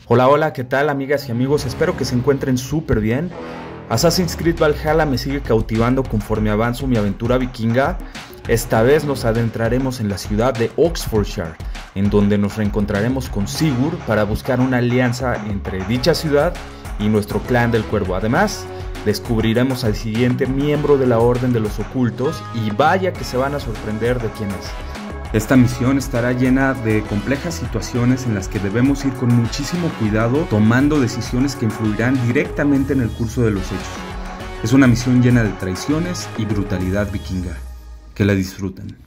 Hola, hola, ¿qué tal amigas y amigos? Espero que se encuentren súper bien. Assassin's Creed Valhalla me sigue cautivando conforme avanzo mi aventura vikinga. Esta vez nos adentraremos en la ciudad de Oxfordshire, en donde nos reencontraremos con Sigurd para buscar una alianza entre dicha ciudad y nuestro clan del Cuervo. Además, descubriremos al siguiente miembro de la Orden de los Ocultos y vaya que se van a sorprender de quién es. Esta misión estará llena de complejas situaciones en las que debemos ir con muchísimo cuidado, tomando decisiones que influirán directamente en el curso de los hechos. Es una misión llena de traiciones y brutalidad vikinga. Que la disfruten.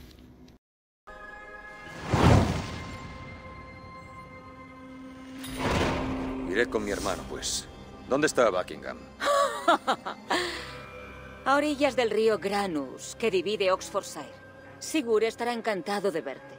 Iré con mi hermano, pues. ¿Dónde está Buckingham? A orillas del río Granus, que divide Oxfordshire. Sigurd estará encantado de verte.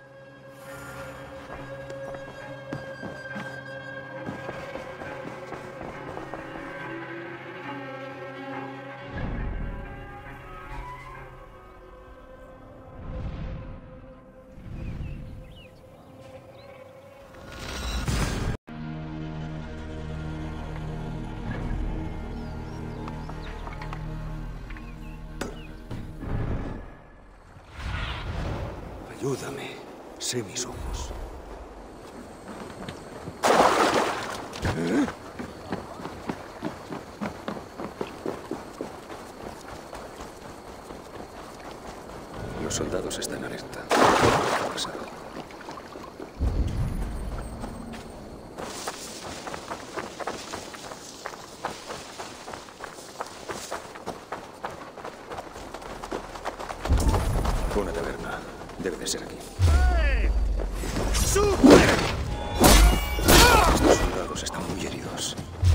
Ayúdame. Sé mis ojos. Los soldados están alerta. ¿Qué ha pasado? Una taberna. Debe de ser aquí. Estos soldados están muy heridos.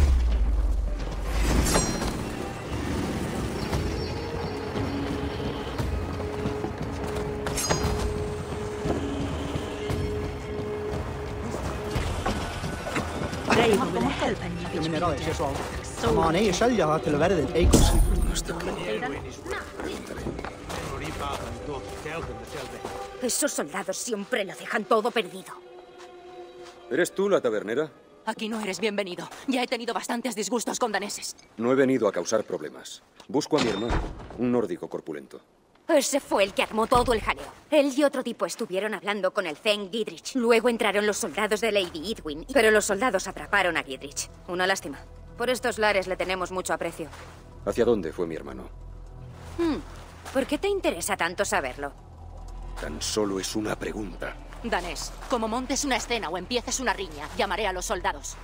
Esos soldados siempre lo dejan todo perdido. ¿Eres tú la tabernera? Aquí no eres bienvenido. Ya he tenido bastantes disgustos con daneses. No he venido a causar problemas. Busco a mi hermano, un nórdico corpulento. Ese fue el que armó todo el jaleo. Él y otro tipo estuvieron hablando con el Thane Gidrich. Luego entraron los soldados de Lady Edwin, pero los soldados atraparon a Gidrich. Una lástima. Por estos lares le tenemos mucho aprecio. ¿Hacia dónde fue mi hermano? ¿Por qué te interesa tanto saberlo? Tan solo es una pregunta. Danés, como montes una escena o empieces una riña, llamaré a los soldados.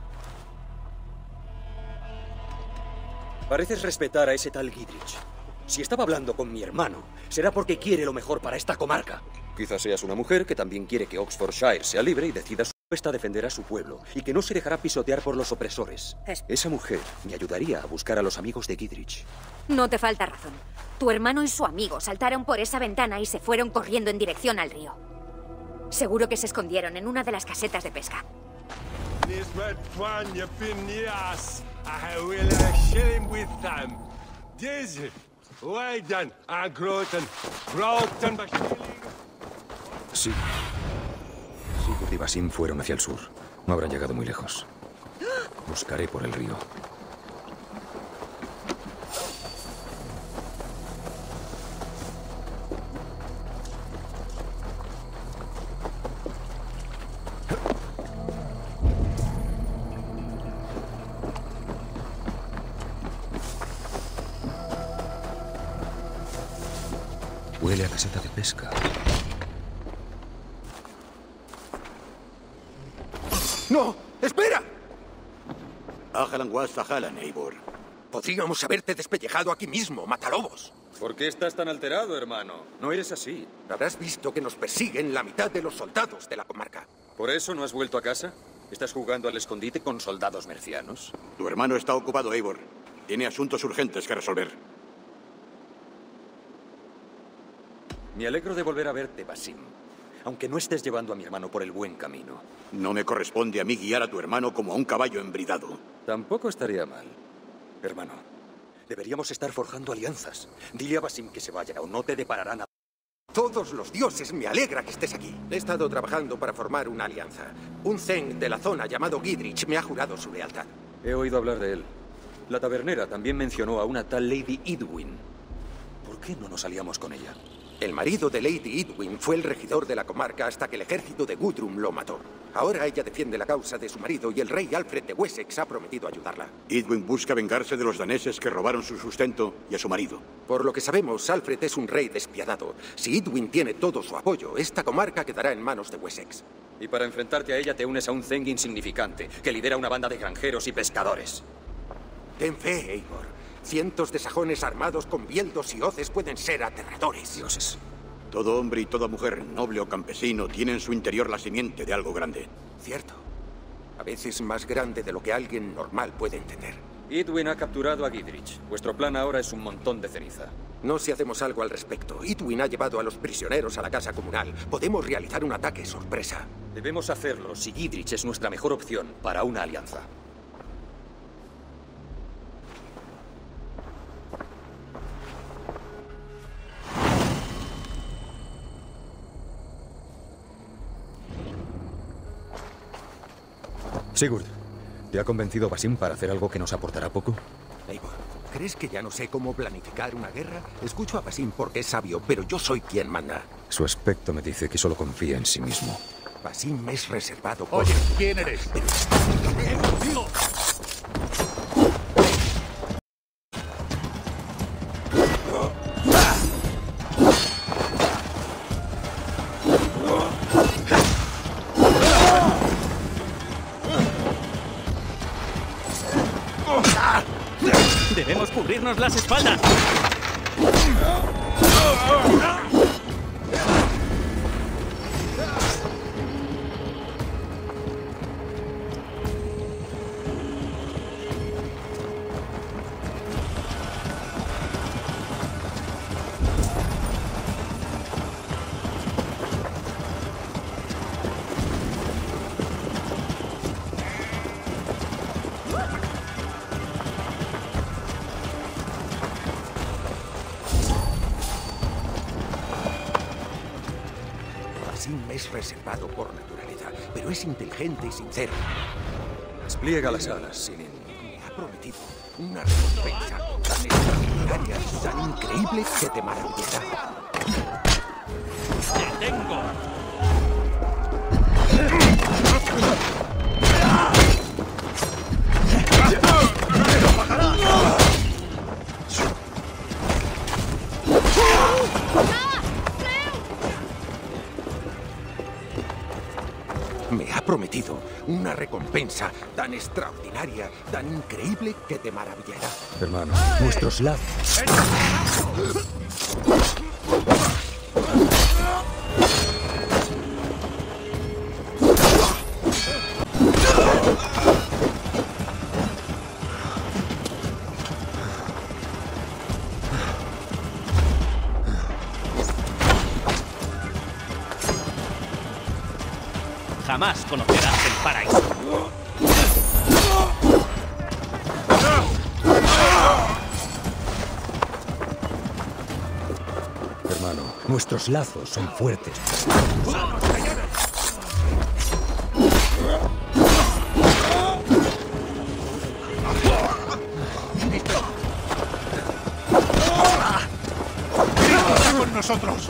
Pareces respetar a ese tal Gidrich. Si estaba hablando con mi hermano, será porque quiere lo mejor para esta comarca. Quizás seas una mujer que también quiere que Oxfordshire sea libre y decida a defender a su pueblo y que no se dejará pisotear por los opresores. Esa mujer me ayudaría a buscar a los amigos de Gidrich. No te falta razón. Tu hermano y su amigo saltaron por esa ventana y se fueron corriendo en dirección al río. Seguro que se escondieron en una de las casetas de pesca. Sí. Sigurd y Basim fueron hacia el sur. No habrán llegado muy lejos. Buscaré por el río. Huele a caseta de pesca. ¡No! ¡Espera! Podríamos haberte despellejado aquí mismo, matalobos. ¿Por qué estás tan alterado, hermano? No eres así. Habrás visto que nos persiguen la mitad de los soldados de la comarca. ¿Por eso no has vuelto a casa? ¿Estás jugando al escondite con soldados mercianos? Tu hermano está ocupado, Eivor. Tiene asuntos urgentes que resolver. Me alegro de volver a verte, Basim. Aunque no estés llevando a mi hermano por el buen camino. No me corresponde a mí guiar a tu hermano como a un caballo embridado. Tampoco estaría mal. Hermano, deberíamos estar forjando alianzas. Dile a Basim que se vaya o no te deparará nada. Todos los dioses, me alegra que estés aquí. He estado trabajando para formar una alianza. Un Zeng de la zona llamado Gidrich me ha jurado su lealtad. He oído hablar de él. La tabernera también mencionó a una tal Lady Idwin. ¿Por qué no nos aliamos con ella? El marido de Lady Idwin fue el regidor de la comarca hasta que el ejército de Guthrum lo mató. Ahora ella defiende la causa de su marido y el rey Alfred de Wessex ha prometido ayudarla. Idwin busca vengarse de los daneses que robaron su sustento y a su marido. Por lo que sabemos, Alfred es un rey despiadado. Si Idwin tiene todo su apoyo, esta comarca quedará en manos de Wessex. Y para enfrentarte a ella te unes a un Zeng insignificante, que lidera una banda de granjeros y pescadores. Ten fe, Eivor. Cientos de sajones armados con bieldos y hoces pueden ser aterradores. Dioses. Todo hombre y toda mujer, noble o campesino, tiene en su interior la simiente de algo grande. Cierto. A veces más grande de lo que alguien normal puede entender. Idwin ha capturado a Gidrich. Vuestro plan ahora es un montón de ceniza. No si hacemos algo al respecto. Idwin ha llevado a los prisioneros a la casa comunal. Podemos realizar un ataque sorpresa. Debemos hacerlo si Gidrich es nuestra mejor opción para una alianza. Sigurd, ¿te ha convencido Basim para hacer algo que nos aportará poco? Eivor, ¿crees que ya no sé cómo planificar una guerra? Escucho a Basim porque es sabio, pero yo soy quien manda. Su aspecto me dice que solo confía en sí mismo. Basim es reservado por... Oye, ¿quién eres? ¡Debemos cubrirnos las espaldas! Basim es reservado por naturaleza, pero es inteligente y sincero. Despliega las alas, Sinin. Me ha prometido una recompensa tan extraordinaria, tan increíble que te maravillará. ¡Te tengo! Me ha prometido una recompensa tan extraordinaria, tan increíble que te maravillará. Hermano, nuestros lazos. Jamás conocerás el paraíso. Hermano, nuestros lazos son fuertes. ¡Está con nosotros!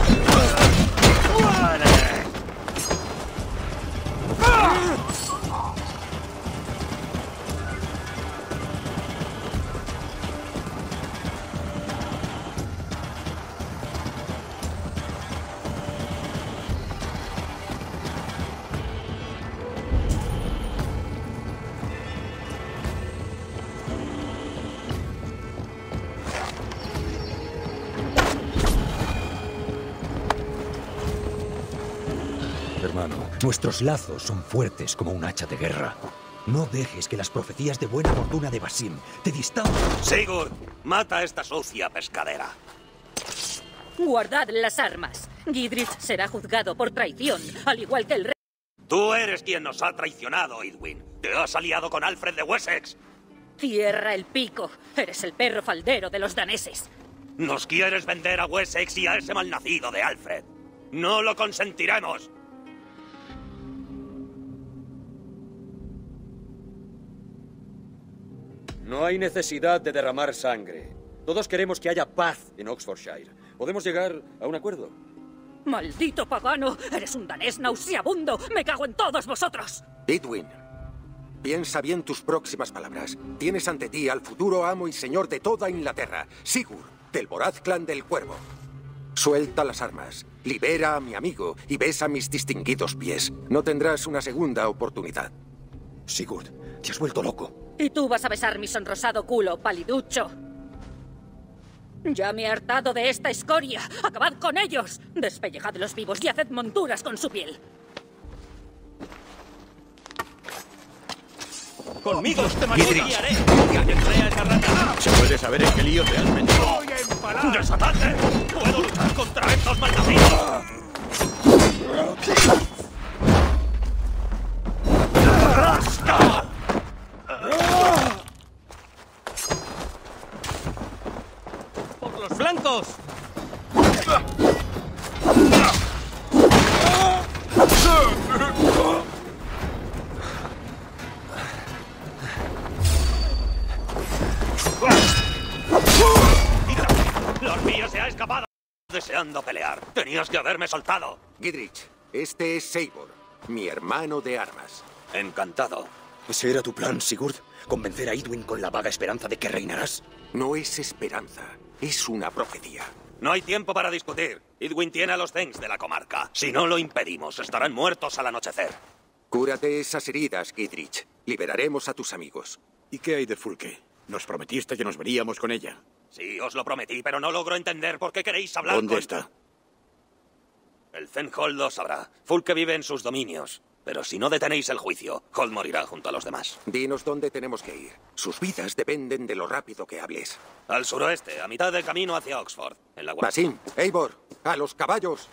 Hermano, nuestros lazos son fuertes como un hacha de guerra. No dejes que las profecías de buena fortuna de Basim te distancien. Sigurd, mata a esta sucia pescadera. Guardad las armas. Gidrich será juzgado por traición, al igual que el rey. Tú eres quien nos ha traicionado, Idwin. Te has aliado con Alfred de Wessex. Cierra el pico. Eres el perro faldero de los daneses. Nos quieres vender a Wessex y a ese malnacido de Alfred. ¡No lo consentiremos! No hay necesidad de derramar sangre. Todos queremos que haya paz en Oxfordshire. ¿Podemos llegar a un acuerdo? ¡Maldito pagano! ¡Eres un danés nauseabundo! ¡Me cago en todos vosotros! Edwin, piensa bien tus próximas palabras. Tienes ante ti al futuro amo y señor de toda Inglaterra, Sigurd, del voraz clan del Cuervo. Suelta las armas, libera a mi amigo y besa mis distinguidos pies. No tendrás una segunda oportunidad. Sigurd, te has vuelto loco. Y tú vas a besar mi sonrosado culo, paliducho. Ya me he hartado de esta escoria. ¡Acabad con ellos! Despellejadlos vivos y haced monturas con su piel. ¡Conmigo te maguiaré! ¿Se puede saber en qué lío te has metido? ¡Voy a empalar! ¡Desatadme! ¡Puedo luchar contra estos malnacidos! ¡Rasca! ¡Por los flancos! ¡La hormiga se ha escapado! Deseando pelear. Tenías que haberme soltado. Gidrich, este es Eivor, mi hermano de armas. Encantado. ¿Ese era tu plan, Sigurd? ¿Convencer a Edwin con la vaga esperanza de que reinarás? No es esperanza, es una profecía. No hay tiempo para discutir. Edwin tiene a los Thengs de la comarca. Si no lo impedimos, estarán muertos al anochecer. Cúrate esas heridas, Gidrich. Liberaremos a tus amigos. ¿Y qué hay de Fulke? Nos prometiste que nos veríamos con ella. Sí, os lo prometí, pero no logro entender por qué queréis hablar ¿Dónde está? El Thenhold lo sabrá. Fulke vive en sus dominios. Pero si no detenéis el juicio, Holt morirá junto a los demás. Dinos dónde tenemos que ir. Sus vidas dependen de lo rápido que hables. Al suroeste, a mitad del camino hacia Oxford. En la Basim, Eivor, a los caballos.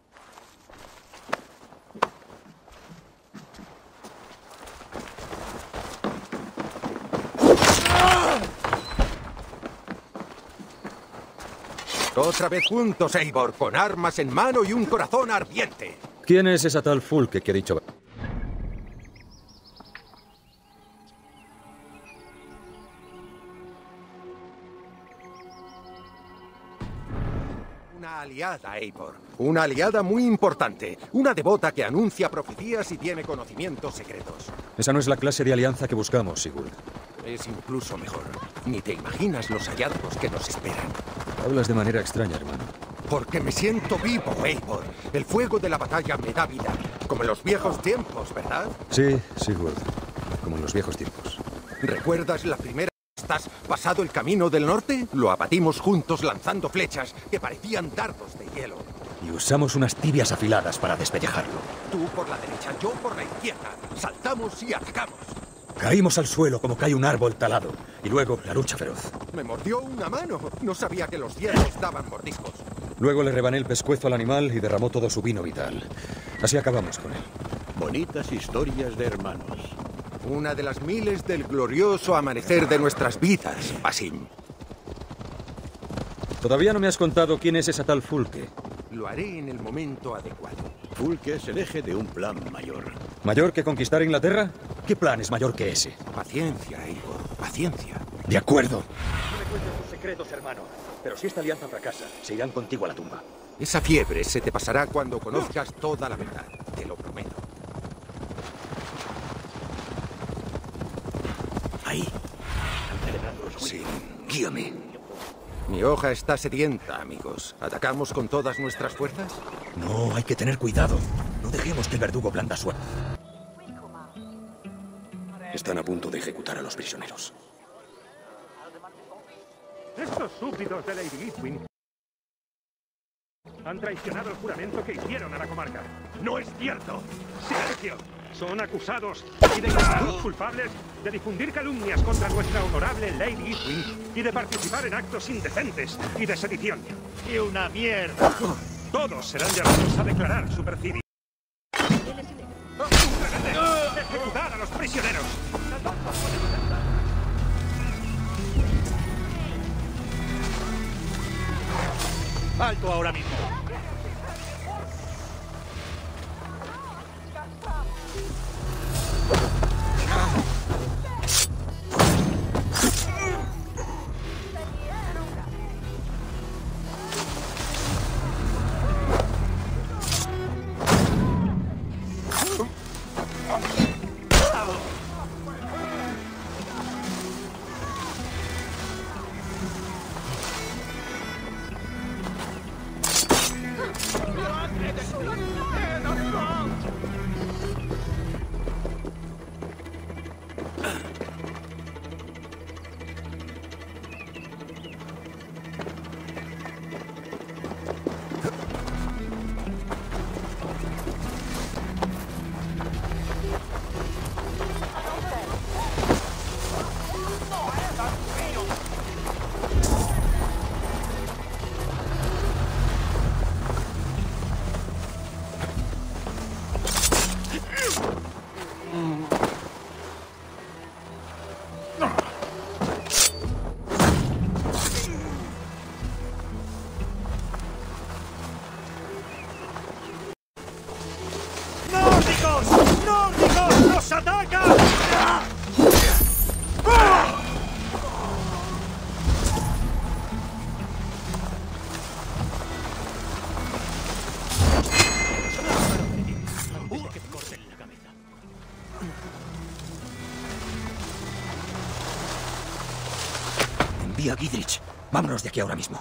Otra vez juntos, Eivor, con armas en mano y un corazón ardiente. ¿Quién es esa tal Fulke que ha dicho? Una aliada, Eivor. Una aliada muy importante. Una devota que anuncia profecías y tiene conocimientos secretos. Esa no es la clase de alianza que buscamos, Sigurd. Es incluso mejor. Ni te imaginas los hallazgos que nos esperan. Hablas de manera extraña, hermano. Porque me siento vivo, Eivor. El fuego de la batalla me da vida. Como en los viejos tiempos, ¿verdad? Sí, Sigurd. Como en los viejos tiempos. ¿Recuerdas la primera vez que has pasado el camino del norte? Lo abatimos juntos lanzando flechas que parecían dardos de hielo. Y usamos unas tibias afiladas para despellejarlo. Tú por la derecha, yo por la izquierda. Saltamos y atacamos. Caímos al suelo como cae un árbol talado. Y luego la lucha feroz. Me mordió una mano. No sabía que los hierros daban mordiscos. Luego le rebané el pescuezo al animal y derramó todo su vino vital. Así acabamos con él. Bonitas historias de hermanos. Una de las miles del glorioso amanecer de nuestras vidas, Basim. Todavía no me has contado quién es esa tal Fulke. Lo haré en el momento adecuado. Fulke es el eje de un plan mayor. ¿Mayor que conquistar Inglaterra? ¿Qué plan es mayor que ese? Paciencia, Eivor, paciencia. De acuerdo. No me cuentes tus secretos, hermano. Pero si esta alianza fracasa, se irán contigo a la tumba. Esa fiebre se te pasará cuando conozcas toda la verdad. Te lo prometo. Ahí. Sí, guíame. Mi hoja está sedienta, amigos. ¿Atacamos con todas nuestras fuerzas? No, hay que tener cuidado. No dejemos que el verdugo blanda su... Están a punto de ejecutar a los prisioneros. Estos súbditos de Lady Edwin han traicionado el juramento que hicieron a la comarca. ¡No es cierto! ¡Silencio! Son acusados y declarados culpables de difundir calumnias contra nuestra honorable Lady Edwin y de participar en actos indecentes y de sedición. ¡Y una mierda! Todos serán llamados a declarar su perfidia. ¡Ejecutar a los prisioneros! asalto ahora mismo. ¡Nórdicos! ¡Nos atacan! Que te corten la cabeza. Envía a Gidrich. Vámonos de aquí ahora mismo.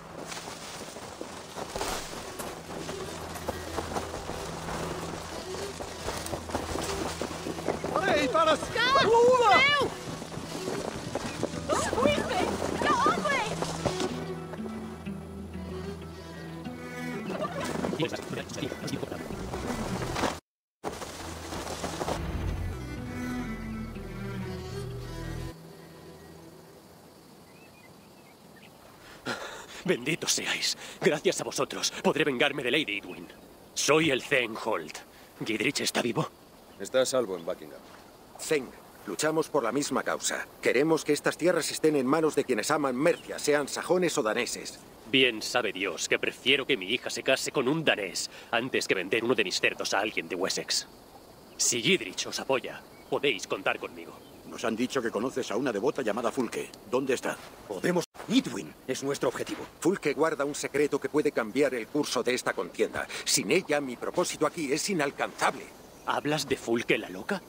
Benditos seáis. Gracias a vosotros podré vengarme de Lady Edwin. Soy el Thenghold. ¿Gidrich está vivo? Está a salvo en Buckingham. Theng, luchamos por la misma causa. Queremos que estas tierras estén en manos de quienes aman Mercia, sean sajones o daneses. Bien sabe Dios que prefiero que mi hija se case con un danés antes que vender uno de mis cerdos a alguien de Wessex. Si Gidrich os apoya, podéis contar conmigo. Nos han dicho que conoces a una devota llamada Fulke. ¿Dónde está? Podemos... Edwin es nuestro objetivo. Fulke guarda un secreto que puede cambiar el curso de esta contienda. Sin ella, mi propósito aquí es inalcanzable. ¿Hablas de Fulke la loca?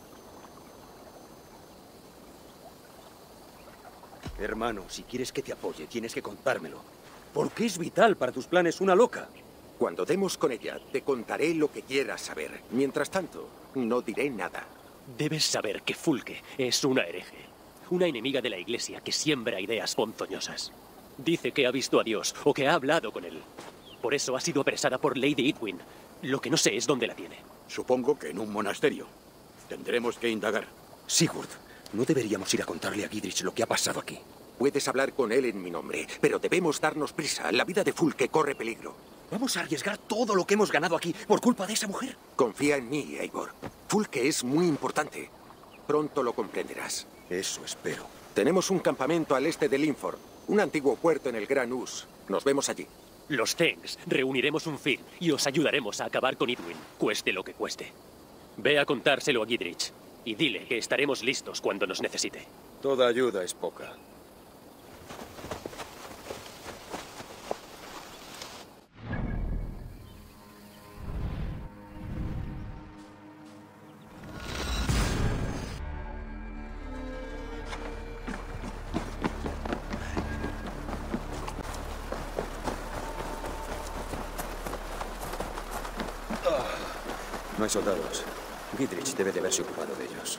Hermano, si quieres que te apoye, tienes que contármelo. Porque es vital para tus planes una loca. Cuando demos con ella, te contaré lo que quieras saber. Mientras tanto, no diré nada. Debes saber que Fulke es una hereje. Una enemiga de la Iglesia que siembra ideas ponzoñosas. Dice que ha visto a Dios o que ha hablado con él. Por eso ha sido apresada por Lady Edwin. Lo que no sé es dónde la tiene. Supongo que en un monasterio. Tendremos que indagar. Sigurd, no deberíamos ir a contarle a Gidrich lo que ha pasado aquí. Puedes hablar con él en mi nombre, pero debemos darnos prisa. La vida de Fulke corre peligro. ¿Vamos a arriesgar todo lo que hemos ganado aquí por culpa de esa mujer? Confía en mí, Eivor. Fulke es muy importante. Pronto lo comprenderás. Eso espero. Tenemos un campamento al este de Linford, un antiguo puerto en el Gran Us. Nos vemos allí. Los Thengs reuniremos un fin y os ayudaremos a acabar con Edwin, cueste lo que cueste. Ve a contárselo a Gidrich y dile que estaremos listos cuando nos necesite. Toda ayuda es poca. No hay soldados. Gidrich debe de haberse ocupado de ellos.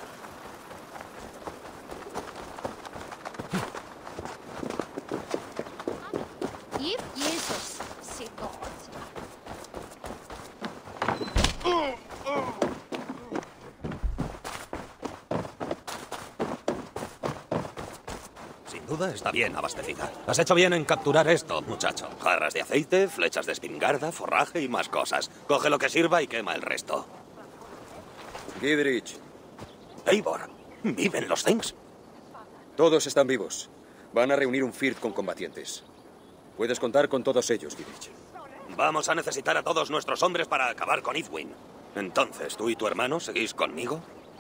Sin duda está bien abastecida. Has hecho bien en capturar esto, muchacho. Jarras de aceite, flechas de espingarda, forraje y más cosas. Coge lo que sirva y quema el resto. Gidrich. Eivor, ¿viven los Thengs? Todos están vivos. Van a reunir un Firth con combatientes. Puedes contar con todos ellos, Gidrich. Vamos a necesitar a todos nuestros hombres para acabar con Edwin. Entonces, ¿tú y tu hermano seguís conmigo?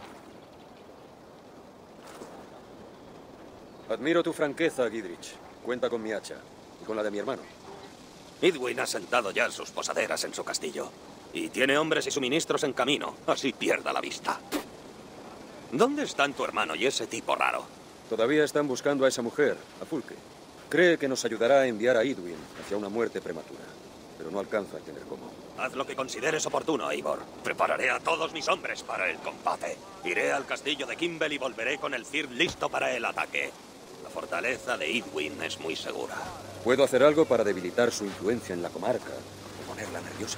Admiro tu franqueza, Gidrich. Cuenta con mi hacha y con la de mi hermano. Edwin ha sentado ya sus posaderas en su castillo. Y tiene hombres y suministros en camino. Así pierda la vista. ¿Dónde están tu hermano y ese tipo raro? Todavía están buscando a esa mujer, a Fulke. Cree que nos ayudará a enviar a Edwin hacia una muerte prematura. Pero no alcanza a entender cómo. Haz lo que consideres oportuno, Eivor. Prepararé a todos mis hombres para el combate. Iré al castillo de Kimball y volveré con el Cir listo para el ataque. La fortaleza de Edwin es muy segura. Puedo hacer algo para debilitar su influencia en la comarca o ponerla nerviosa.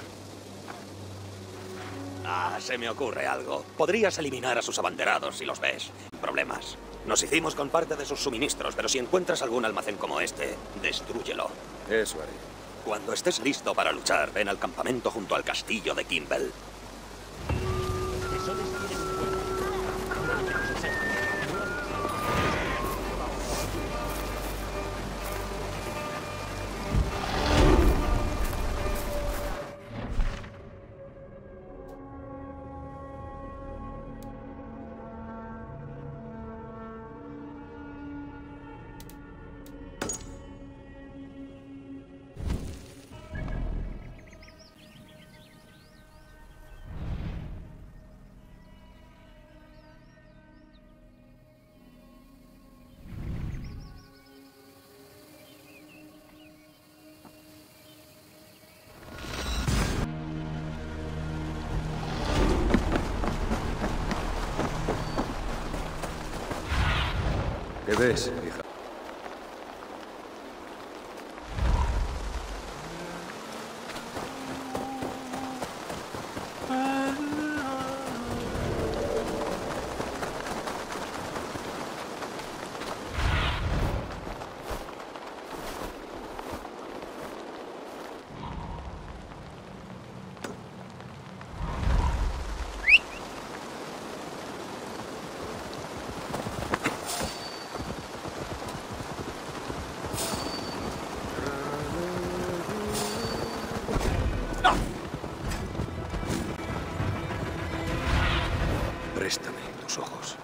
Ah, se me ocurre algo. Podrías eliminar a sus abanderados si los ves. Sin problemas. Nos hicimos con parte de sus suministros, pero si encuentras algún almacén como este, destrúyelo. Eso haré. Cuando estés listo para luchar, ven al campamento junto al castillo de Kimball. ¿Qué ves, hija? Préstame tus ojos.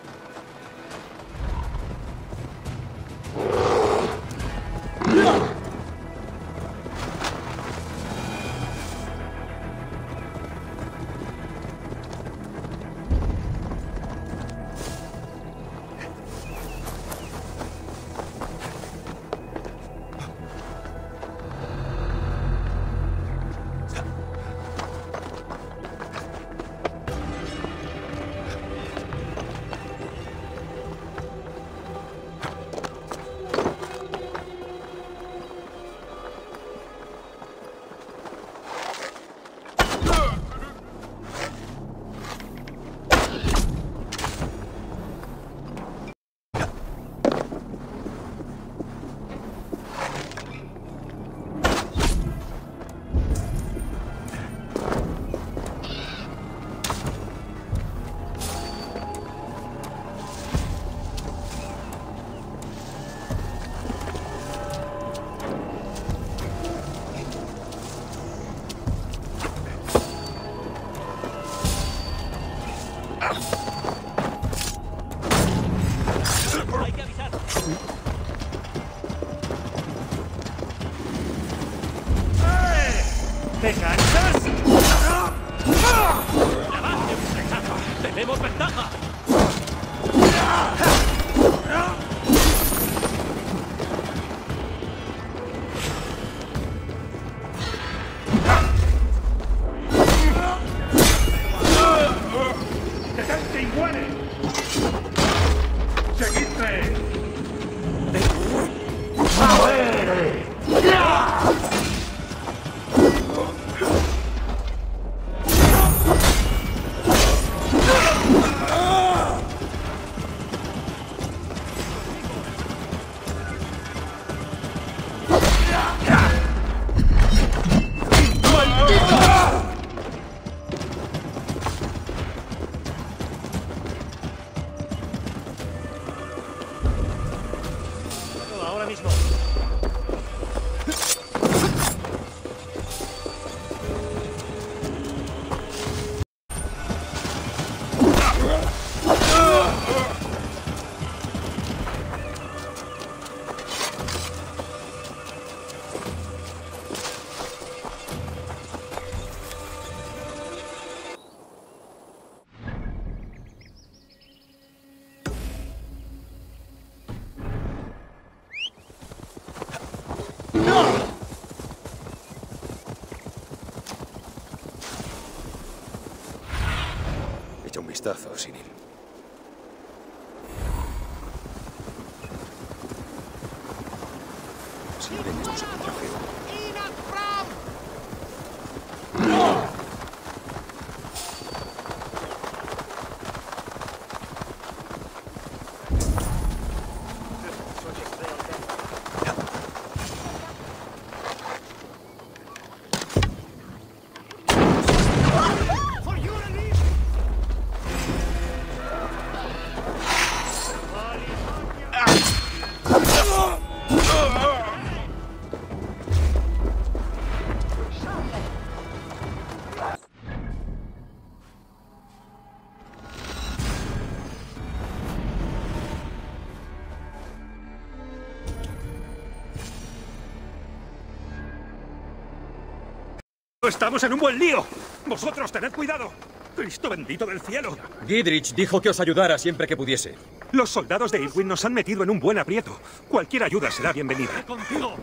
¿Te cansas? ¡Levante un flechazo! ¡Tenemos ventaja! ¡Detente, iguales! ¡Seguidme! Ahora mismo. vistazo, Sinin. Si ven esto se pondrá feo. ¡Estamos en un buen lío! ¡Vosotros tened cuidado! ¡Cristo bendito del cielo! Gidrich dijo que os ayudara siempre que pudiese. Los soldados de Idwin nos han metido en un buen aprieto. Cualquier ayuda será bienvenida. ¡Contigo!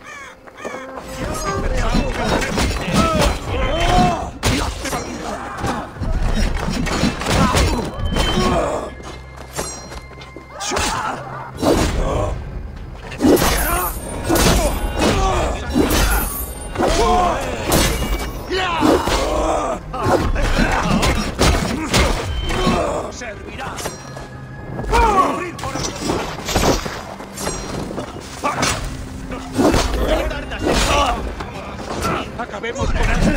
¡Servirá! ¡Acabemos con él!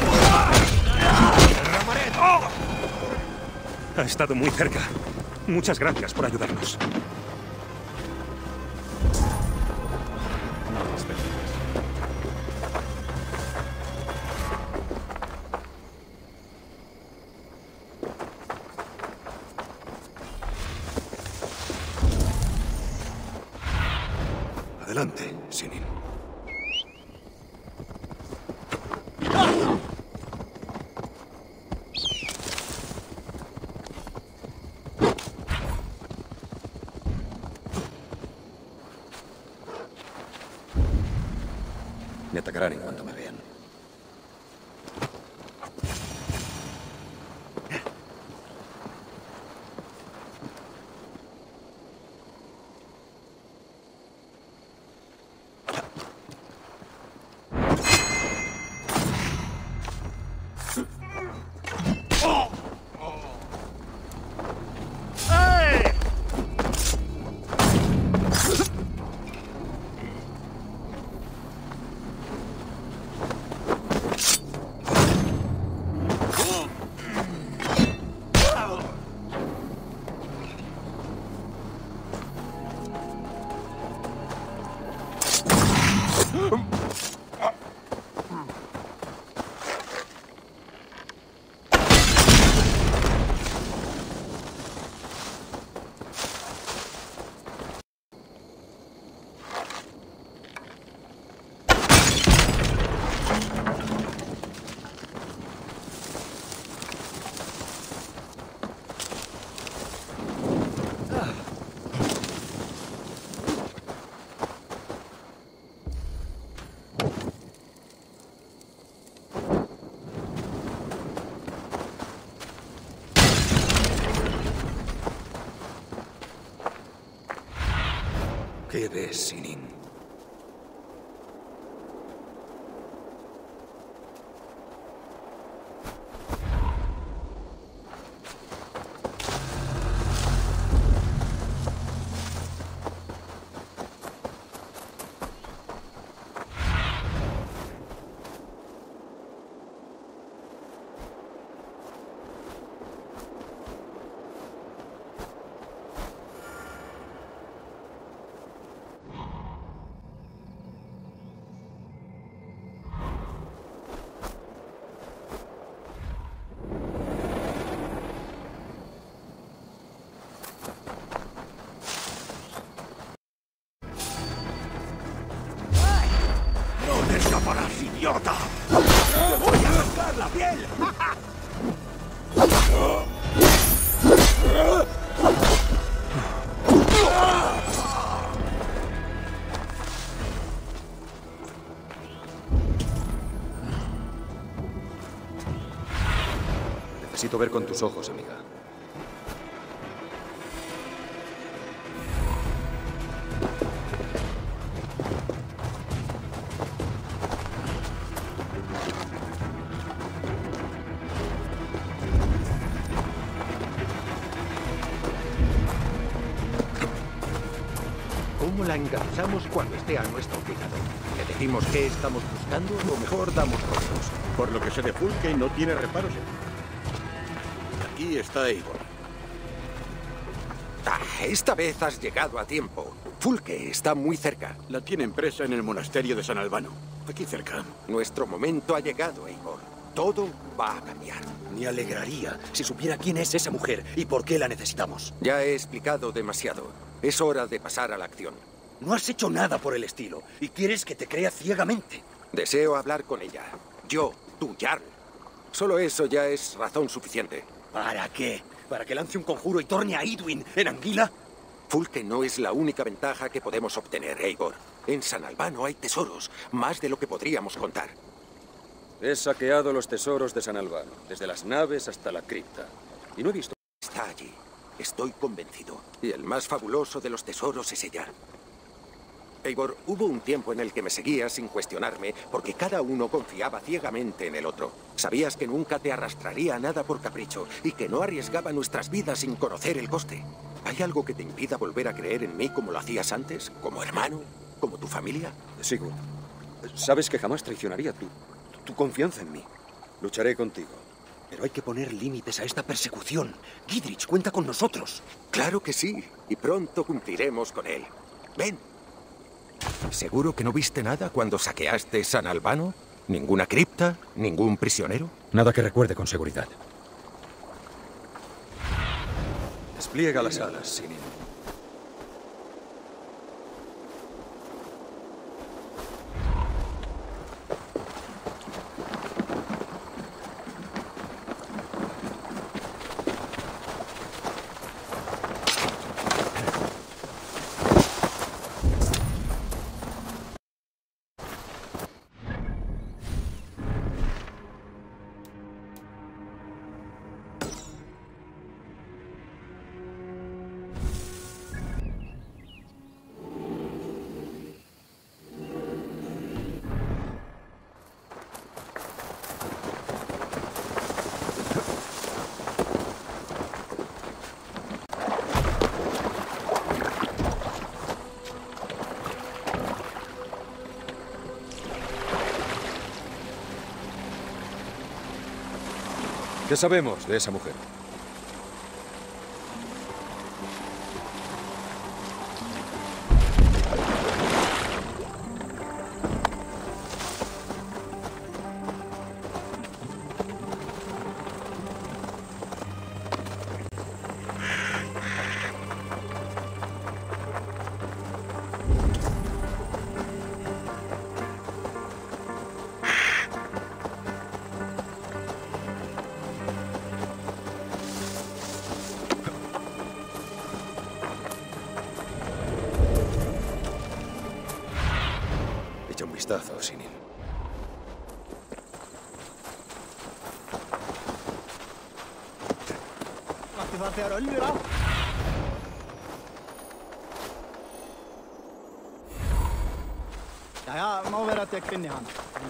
Ha estado muy cerca. Muchas gracias por ayudarnos. Adelante, Sinin. Me atacarán en cuanto me vean. ¿Qué ves, Sinin? ¡Idiota! ¡Te voy a arrancar la piel! Necesito ver con tus ojos, amiga. cómo la engarzamos cuando esté a nuestro cuidado. ¿Le decimos qué estamos buscando o mejor damos rodeos? Por lo que sé de Fulke, no tiene reparos. Aquí está Eivor. Esta vez has llegado a tiempo. Fulke está muy cerca. La tienen presa en el monasterio de San Albano. Aquí cerca. Nuestro momento ha llegado, Eivor. Todo va a cambiar. Me alegraría si supiera quién es esa mujer y por qué la necesitamos. Ya he explicado demasiado. Es hora de pasar a la acción. No has hecho nada por el estilo y quieres que te crea ciegamente. Deseo hablar con ella. Yo, tu Jarl. Solo eso ya es razón suficiente. ¿Para qué? ¿Para que lance un conjuro y torne a Idwin en Anguila? Fulke no es la única ventaja que podemos obtener, Eivor. En San Albano hay tesoros, más de lo que podríamos contar. He saqueado los tesoros de San Albano, desde las naves hasta la cripta. Y no he visto... Está allí. Estoy convencido. Y el más fabuloso de los tesoros es ella. Eivor, hubo un tiempo en el que me seguías sin cuestionarme porque cada uno confiaba ciegamente en el otro. Sabías que nunca te arrastraría a nada por capricho y que no arriesgaba nuestras vidas sin conocer el coste. ¿Hay algo que te impida volver a creer en mí como lo hacías antes? ¿Como hermano? ¿Como tu familia? Sigurd, sabes que jamás traicionaría tu confianza en mí. Lucharé contigo. Pero hay que poner límites a esta persecución. Gidrich cuenta con nosotros. Claro que sí. Y pronto cumpliremos con él. Ven. ¿Seguro que no viste nada cuando saqueaste San Albano? ¿Ninguna cripta? ¿Ningún prisionero? Nada que recuerde con seguridad. Despliega las alas, Sinin. ¿Qué sabemos de esa mujer? Echa un vistazo, Sinin. Ja, må være at jeg kvinner han.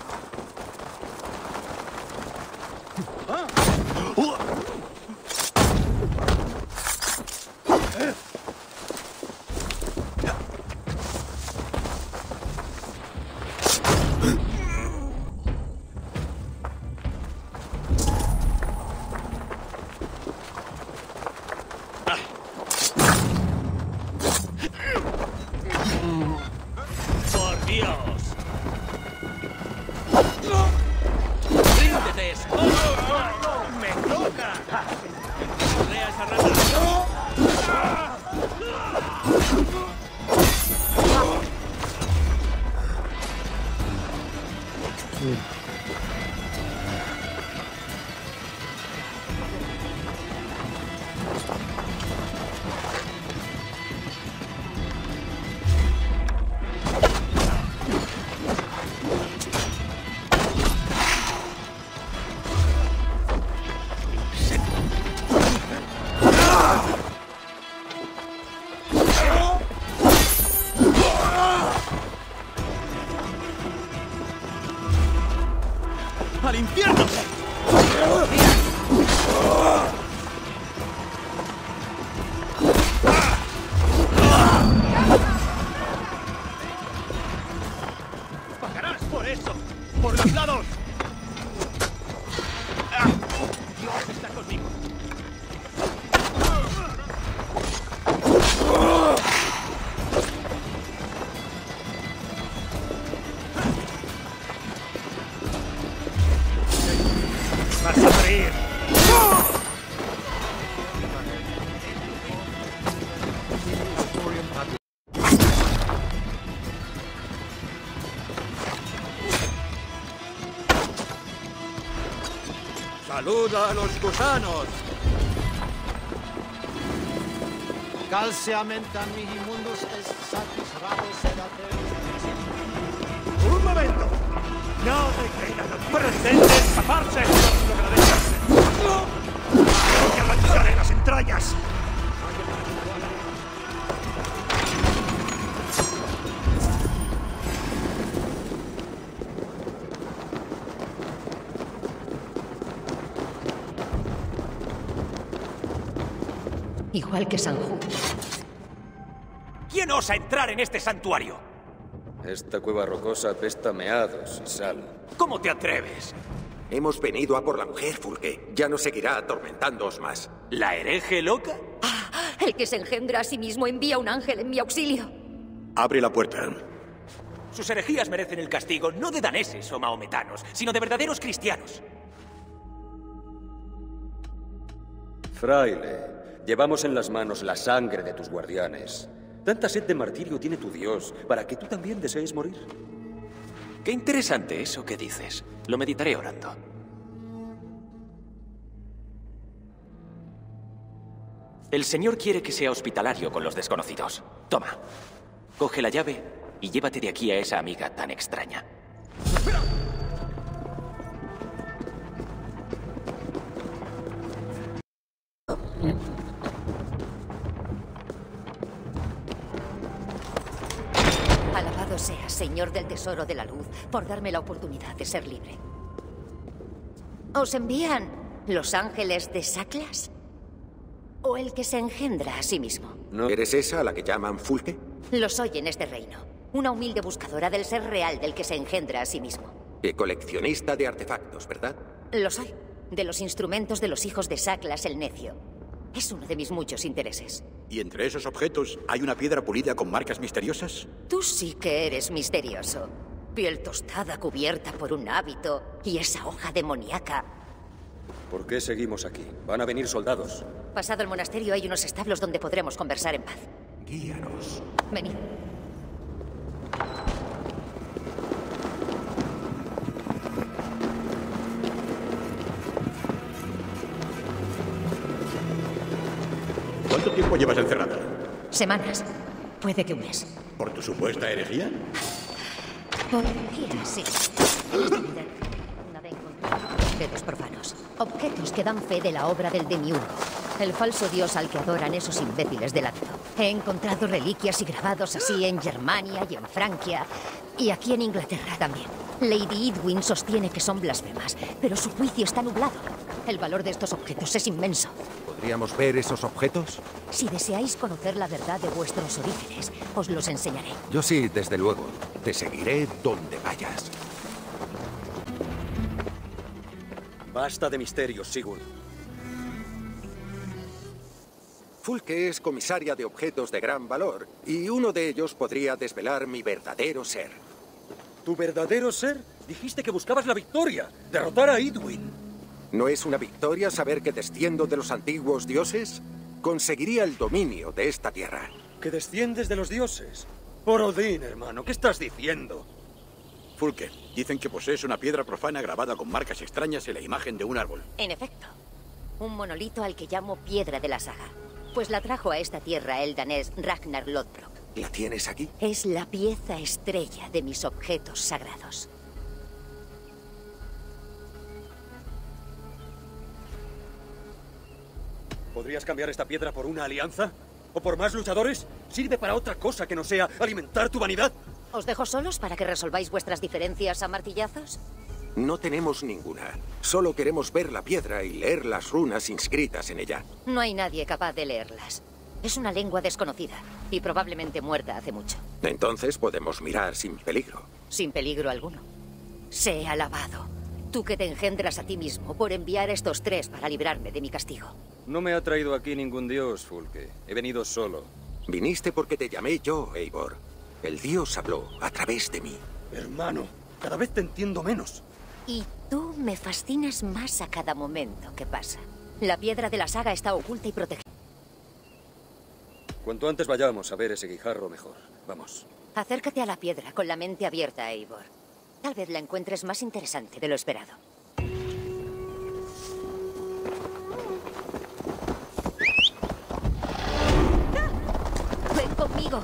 ¡Por Dios! ¡Ríndete! ¡Me toca! ¡Correa esa rata! ¡Al infierno! ¡Saluda a los gusanos! Calciamentan mihi mundus es satis rabos sedateus. ¡Un momento! No pretende escaparse. ¡Voy a arrancarle las entrañas! Igual que San Juan. ¿Quién osa entrar en este santuario? Esta cueva rocosa apesta meados y sal. ¿Cómo te atreves? Hemos venido a por la mujer, Fulke. Ya no seguirá atormentándoos más. ¿La hereje loca? El que se engendra a sí mismo envía un ángel en mi auxilio. Abre la puerta. Sus herejías merecen el castigo no de daneses o mahometanos, sino de verdaderos cristianos. Fraile, llevamos en las manos la sangre de tus guardianes. Tanta sed de martirio tiene tu Dios para que tú también desees morir. Qué interesante eso que dices. Lo meditaré orando. El Señor quiere que sea hospitalario con los desconocidos. Toma, coge la llave y llévate de aquí a esa amiga tan extraña. Alabado sea, Señor del Tesoro de la Luz, por darme la oportunidad de ser libre. ¿Os envían los ángeles de Saklas? ¿O el que se engendra a sí mismo? ¿No eres esa a la que llaman Fulke? Lo soy en este reino. Una humilde buscadora del ser real del que se engendra a sí mismo. Y coleccionista de artefactos, ¿verdad? Lo soy. De los instrumentos de los hijos de Saklas el Necio. Es uno de mis muchos intereses. ¿Y entre esos objetos hay una piedra pulida con marcas misteriosas? Tú sí que eres misterioso. Piel tostada cubierta por un hábito y esa hoja demoníaca. ¿Por qué seguimos aquí? Van a venir soldados. Pasado el monasterio hay unos establos donde podremos conversar en paz. Guíanos. Venid. ¿Cuánto tiempo llevas encerrada? Semanas. Puede que un mes. ¿Por tu supuesta herejía? Por herejía, sí. Una de encontrar objetos profanos. Objetos que dan fe de la obra del Demiurgo. El falso dios al que adoran esos imbéciles del hábito. He encontrado reliquias y grabados así en Germania y en Francia. Y aquí en Inglaterra también. Lady Edwin sostiene que son blasfemas, pero su juicio está nublado. El valor de estos objetos es inmenso. ¿Podríamos ver esos objetos? Si deseáis conocer la verdad de vuestros orígenes, os los enseñaré. Yo sí, desde luego. Te seguiré donde vayas. Basta de misterios, Sigurd. Fulke es comisaria de objetos de gran valor, y uno de ellos podría desvelar mi verdadero ser. ¿Tu verdadero ser? Dijiste que buscabas la victoria, derrotar a Edwin. ¿No es una victoria saber que desciendo de los antiguos dioses? Conseguiría el dominio de esta tierra. ¿Que desciendes de los dioses? Por Odín, hermano, ¿qué estás diciendo? Fulke, dicen que posees una piedra profana grabada con marcas extrañas en la imagen de un árbol. En efecto, un monolito al que llamo Piedra de la Saga. Pues la trajo a esta tierra el danés Ragnar Lodbrok. ¿La tienes aquí? Es la pieza estrella de mis objetos sagrados. ¿Podrías cambiar esta piedra por una alianza? ¿O por más luchadores? ¿Sirve para otra cosa que no sea alimentar tu vanidad? ¿Os dejo solos para que resolváis vuestras diferencias a martillazos? No tenemos ninguna. Solo queremos ver la piedra y leer las runas inscritas en ella. No hay nadie capaz de leerlas. Es una lengua desconocida y probablemente muerta hace mucho. Entonces podemos mirar sin peligro. Sin peligro alguno. Sé alabado. Tú que te engendras a ti mismo por enviar a estos tres para librarme de mi castigo. No me ha traído aquí ningún dios, Fulke. He venido solo. Viniste porque te llamé yo, Eivor. El dios habló a través de mí. Hermano, cada vez te entiendo menos. Y tú me fascinas más a cada momento que pasa. La piedra de la saga está oculta y protegida. Cuanto antes vayamos a ver ese guijarro, mejor. Vamos. Acércate a la piedra con la mente abierta, Eivor. Tal vez la encuentres más interesante de lo esperado. enemigo.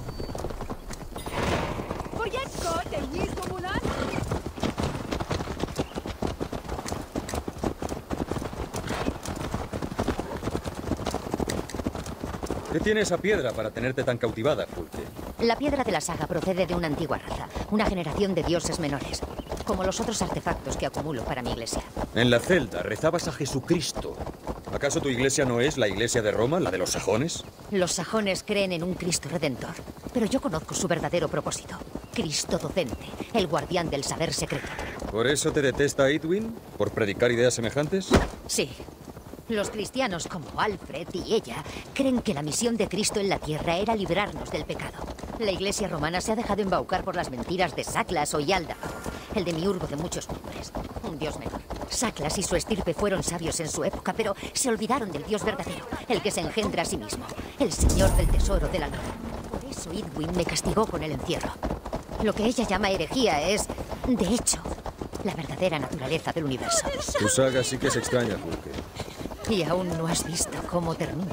¿Qué tiene esa piedra para tenerte tan cautivada, Fulke? La piedra de la saga procede de una antigua raza, una generación de dioses menores, como los otros artefactos que acumulo para mi iglesia. En la celda rezabas a Jesucristo. ¿Acaso tu iglesia no es la iglesia de Roma, la de los sajones? Los sajones creen en un Cristo redentor, pero yo conozco su verdadero propósito. Cristo docente, el guardián del saber secreto. ¿Por eso te detesta Edwin? ¿Por predicar ideas semejantes? Sí. Los cristianos como Alfred y ella creen que la misión de Cristo en la tierra era librarnos del pecado. La iglesia romana se ha dejado embaucar por las mentiras de Saclas o Yalda, el demiurgo de muchos nombres, un dios menor. Saclas y su estirpe fueron sabios en su época, pero se olvidaron del dios verdadero, el que se engendra a sí mismo, el señor del tesoro de la luz. Por eso Edwin me castigó con el encierro. Lo que ella llama herejía es, de hecho, la verdadera naturaleza del universo. Tu saga sí que es extraña, Fulke. Y aún no has visto cómo termina.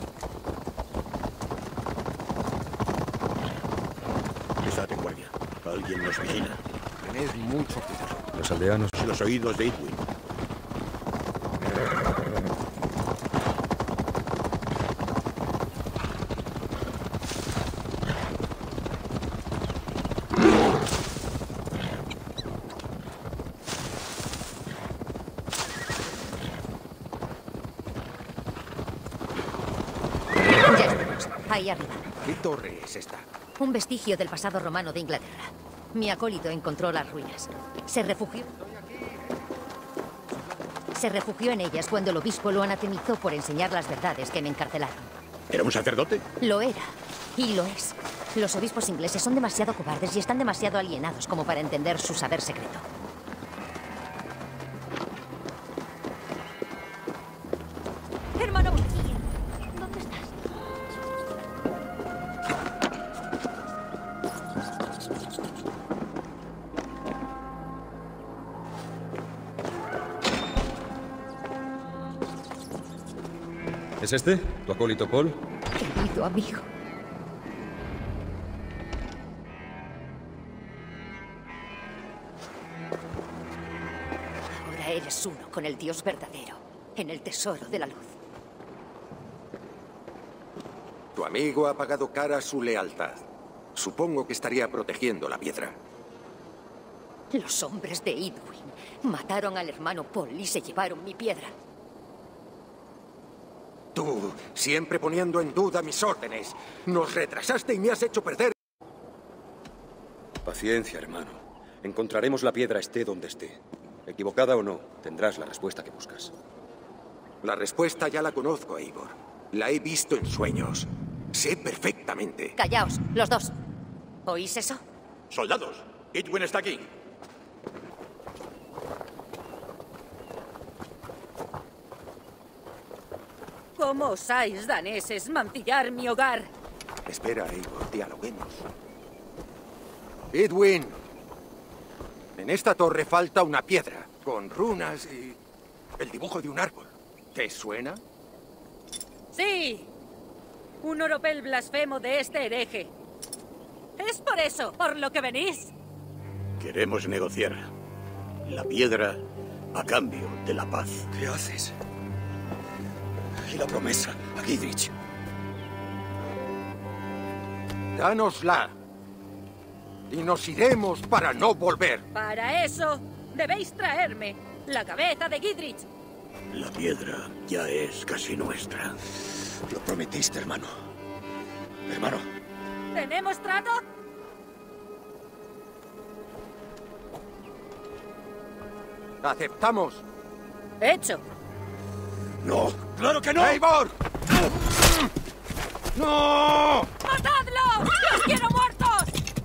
Estad en guardia. Alguien nos vigila. Tened mucho cuidado. Los aldeanos... Los oídos de Edwin. Ahí arriba. ¿Qué torre es esta? Un vestigio del pasado romano de Inglaterra. Mi acólito encontró las ruinas. Se refugió en ellas cuando el obispo lo anatemizó por enseñar las verdades que me encarcelaron. ¿Era un sacerdote? Lo era. Y lo es. Los obispos ingleses son demasiado cobardes y están demasiado alienados como para entender su saber secreto. Hermano, ¿dónde estás? ¿Es este? ¿Tu acólito Paul? Querido amigo. Ahora eres uno con el Dios verdadero, en el tesoro de la luz. Tu amigo ha pagado cara a su lealtad. Supongo que estaría protegiendo la piedra. Los hombres de Edwin mataron al hermano Paul y se llevaron mi piedra. Tú, siempre poniendo en duda mis órdenes. Nos retrasaste y me has hecho perder. Paciencia, hermano. Encontraremos la piedra esté donde esté. Equivocada o no, tendrás la respuesta que buscas. La respuesta ya la conozco, Eivor. La he visto en sueños. Sé perfectamente. Callaos, los dos. ¿Oís eso? ¡Soldados! Edwin está aquí. ¿Cómo osáis, daneses, mancillar mi hogar? Espera, Eivor, dialoguemos. Edwin, en esta torre falta una piedra, con runas y el dibujo de un árbol. ¿Te suena? ¡Sí! Un oropel blasfemo de este hereje. ¿Es por eso, por lo que venís? Queremos negociar la piedra a cambio de la paz. ¿Qué haces? Y la promesa a Gidrich. Dánosla. Y nos iremos para no volver. Para eso, debéis traerme la cabeza de Gidrich. La piedra ya es casi nuestra. Lo prometiste, hermano. Hermano. ¿Tenemos trato? Aceptamos. Hecho. ¡No! ¡Claro que no! ¡Eivor! ¡No! ¡Matadlo! ¡Los quiero muertos!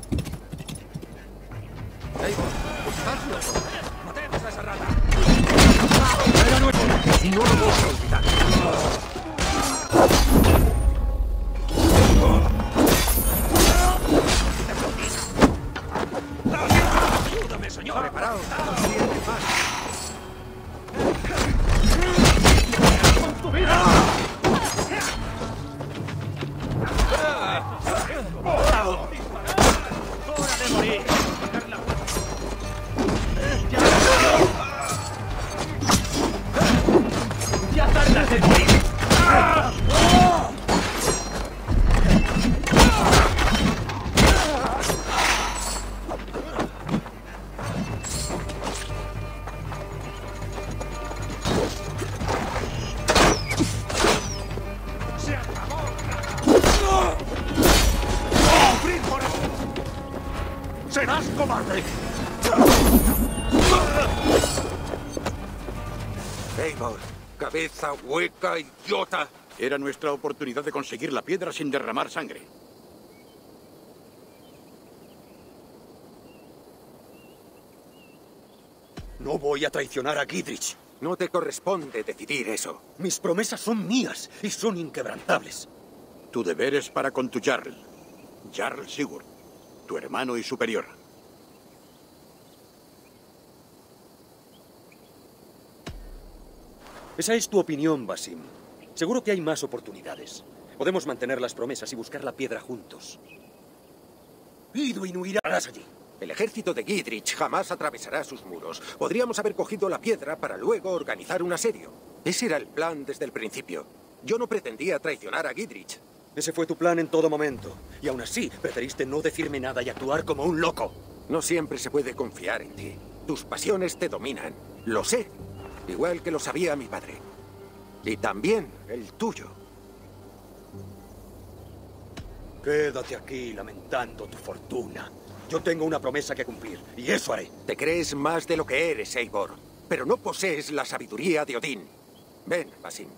Eivor, estás loco. ¡Matemos a esa rata! Era nuestro. Y no lo vamos a olvidar. ¡Ayúdame, señor! Preparaos. Siete más. ¡Serás cobarde! Eivor, cabeza hueca, idiota. Era nuestra oportunidad de conseguir la piedra sin derramar sangre. No voy a traicionar a Gidrich. No te corresponde decidir eso. Mis promesas son mías y son inquebrantables. Tu deber es para con tu Jarl. Jarl Sigurd, tu hermano y superior. Esa es tu opinión, Basim. Seguro que hay más oportunidades. Podemos mantener las promesas y buscar la piedra juntos. Idwin huirás allí. El ejército de Gidrich jamás atravesará sus muros. Podríamos haber cogido la piedra para luego organizar un asedio. Ese era el plan desde el principio. Yo no pretendía traicionar a Gidrich. Ese fue tu plan en todo momento. Y aún así, preferiste no decirme nada y actuar como un loco. No siempre se puede confiar en ti. Tus pasiones te dominan. Lo sé. Igual que lo sabía mi padre. Y también el tuyo. Quédate aquí lamentando tu fortuna. Yo tengo una promesa que cumplir, y eso haré. Te crees más de lo que eres, Eivor. Pero no posees la sabiduría de Odín. Ven, Basim.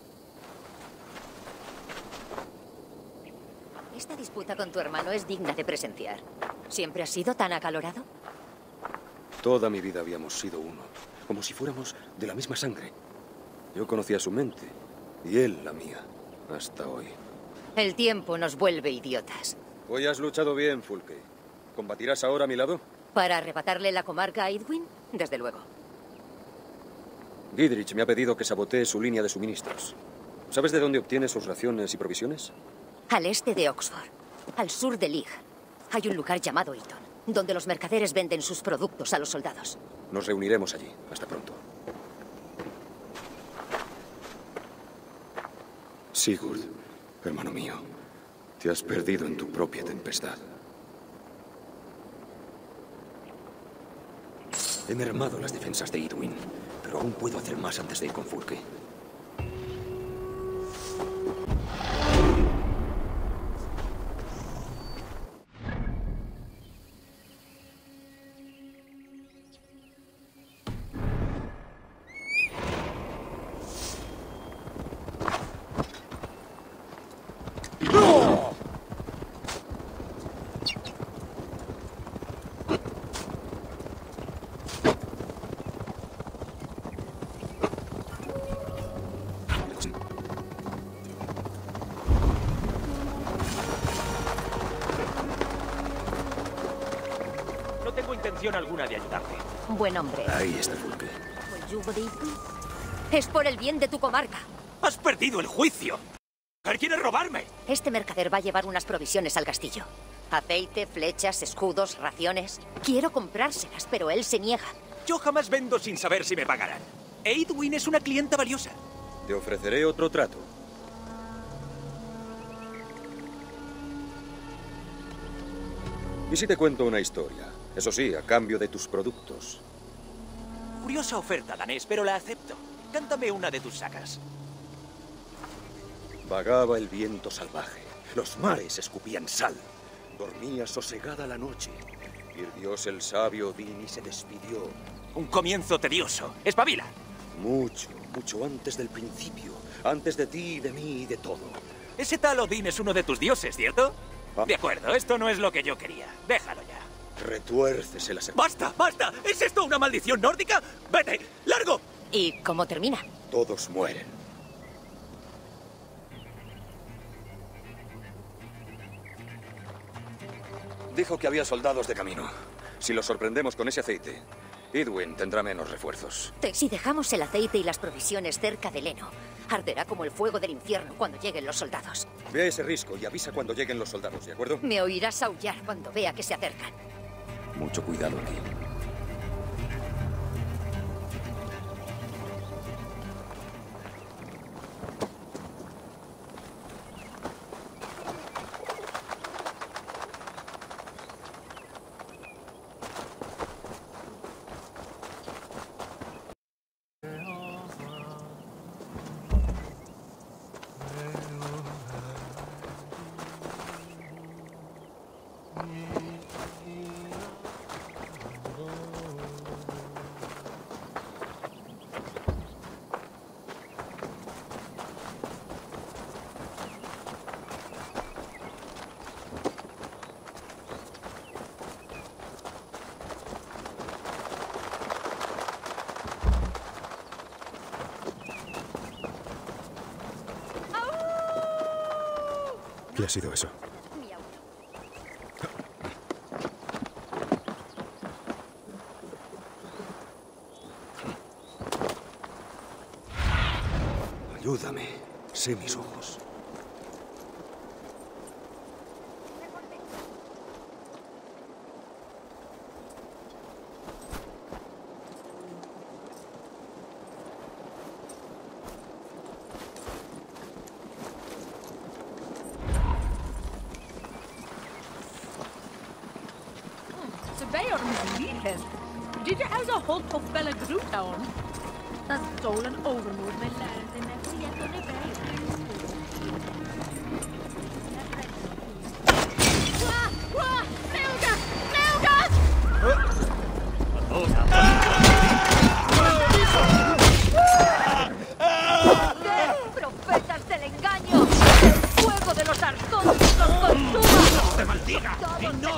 Esta disputa con tu hermano es digna de presenciar. ¿Siempre has sido tan acalorado? Toda mi vida habíamos sido uno, como si fuéramos de la misma sangre. Yo conocía su mente, y él la mía, hasta hoy. El tiempo nos vuelve idiotas. Hoy has luchado bien, Fulke. ¿Combatirás ahora a mi lado? ¿Para arrebatarle la comarca a Idwin? Desde luego. Gidrich me ha pedido que sabotee su línea de suministros. ¿Sabes de dónde obtiene sus raciones y provisiones? Al este de Oxford, al sur de Leigh, hay un lugar llamado Eton, donde los mercaderes venden sus productos a los soldados. Nos reuniremos allí. Hasta pronto. Sigurd, hermano mío, te has perdido en tu propia tempestad. He mermado las defensas de Idwin, pero aún puedo hacer más antes de ir con Fulke. No tengo intención alguna de ayudarte. Buen hombre. Ahí está Fulke. ¿El yugo de Idwin? Es por el bien de tu comarca. ¡Has perdido el juicio! ¡Él quiere robarme! Este mercader va a llevar unas provisiones al castillo. Aceite, flechas, escudos, raciones. Quiero comprárselas, pero él se niega. Yo jamás vendo sin saber si me pagarán. Idwin es una clienta valiosa. Te ofreceré otro trato. ¿Y si te cuento una historia? Eso sí, a cambio de tus productos. Curiosa oferta, danés, pero la acepto. Cántame una de tus sagas. Vagaba el viento salvaje. Los mares escupían sal. Dormía sosegada la noche. Irguióse el sabio Odín y se despidió. Un comienzo tedioso. ¡Espabila! Mucho, mucho antes del principio. Antes de ti y de mí y de todo. Ese tal Odín es uno de tus dioses, ¿cierto? De acuerdo, esto no es lo que yo quería. Déjalo ya. Retuércese la ¡Basta, basta! ¿Es esto una maldición nórdica? ¡Vete! ¡Largo! ¿Y cómo termina? Todos mueren. Dijo que había soldados de camino. Si los sorprendemos con ese aceite, Idwin tendrá menos refuerzos. Si dejamos el aceite y las provisiones cerca de Leno, arderá como el fuego del infierno cuando lleguen los soldados. Ve a ese risco y avisa cuando lleguen los soldados, ¿de acuerdo? Me oirás aullar cuando vea que se acercan. Mucho cuidado aquí. ¿Qué ha sido eso? Ayúdame. Sé mis ojos. Surveyor Meligen. Did you have a hold of Bella Grutown? Dat stolen overmoed met leren de mensen je tot de bij. ¡Profetas del engaño! ¡El fuego de los arcontes los consuma! ¡No te maldiga! ¡Y no!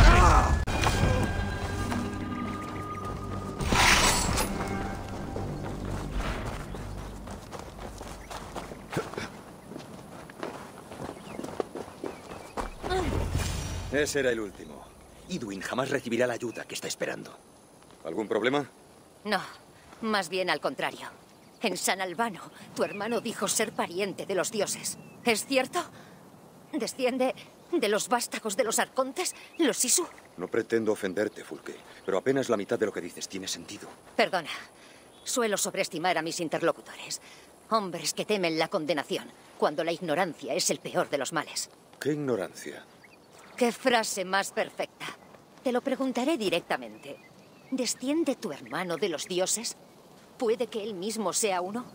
Ese era el último. Idwin jamás recibirá la ayuda que está esperando. ¿Algún problema? No, más bien al contrario. En San Albano, tu hermano dijo ser pariente de los dioses. ¿Es cierto? ¿Desciende de los vástagos de los arcontes, los Isu? No pretendo ofenderte, Fulke, pero apenas la mitad de lo que dices tiene sentido. Perdona. Suelo sobreestimar a mis interlocutores. Hombres que temen la condenación, cuando la ignorancia es el peor de los males. ¿Qué ignorancia? ¿Qué frase más perfecta? Te lo preguntaré directamente. ¿Desciende tu hermano de los dioses? ¿Puede que él mismo sea uno?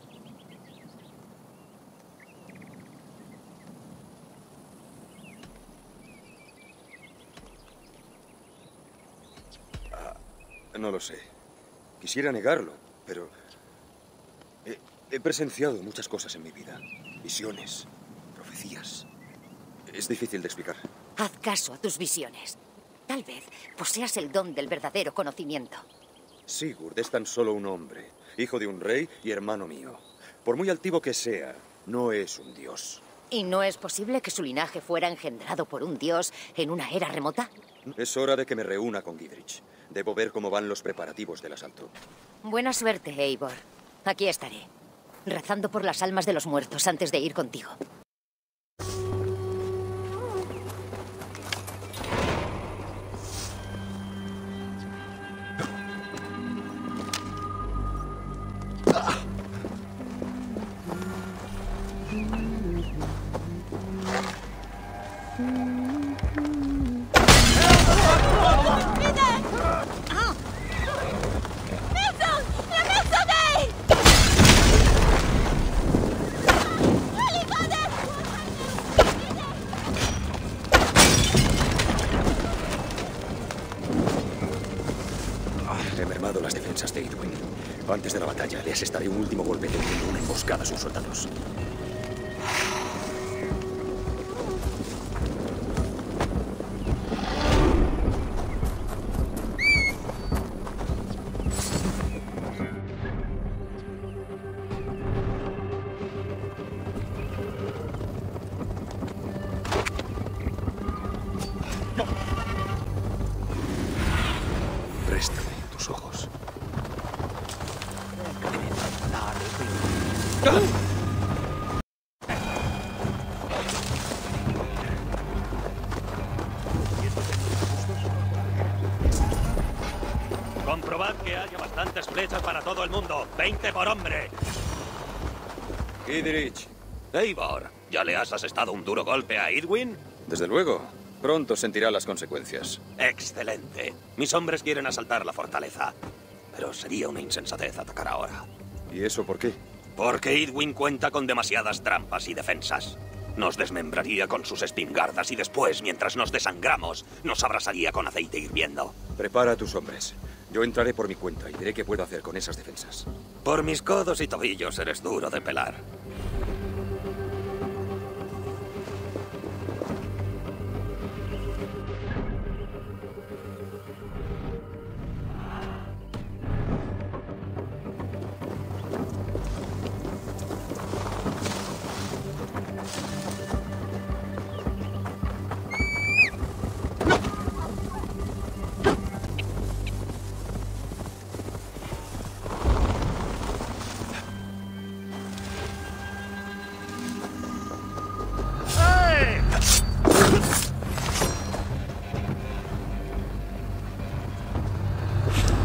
No lo sé. Quisiera negarlo, pero he presenciado muchas cosas en mi vida. Visiones, profecías. Es difícil de explicar. Haz caso a tus visiones. Tal vez poseas el don del verdadero conocimiento. Sigurd es tan solo un hombre, hijo de un rey y hermano mío. Por muy altivo que sea, no es un dios. ¿Y no es posible que su linaje fuera engendrado por un dios en una era remota? Es hora de que me reúna con Gidrich. Debo ver cómo van los preparativos del asalto. Buena suerte, Eivor. Aquí estaré, rezando por las almas de los muertos antes de ir contigo. He mermado las defensas de Idwin. Antes de la batalla, le asestaré un último golpe tendiendo una emboscada a sus soldados. Préstame tus ojos. Comprobad que haya bastantes flechas para todo el mundo. 20 por hombre. Gidrich. Eivor, ¿ya le has asestado un duro golpe a Idwin? Desde luego. Pronto sentirá las consecuencias. Excelente. Mis hombres quieren asaltar la fortaleza. Pero sería una insensatez atacar ahora. ¿Y eso por qué? Porque Idwin cuenta con demasiadas trampas y defensas. Nos desmembraría con sus espingardas y después, mientras nos desangramos, nos abrasaría con aceite hirviendo. Prepara a tus hombres. Yo entraré por mi cuenta y veré qué puedo hacer con esas defensas. Por mis codos y tobillos eres duro de pelar.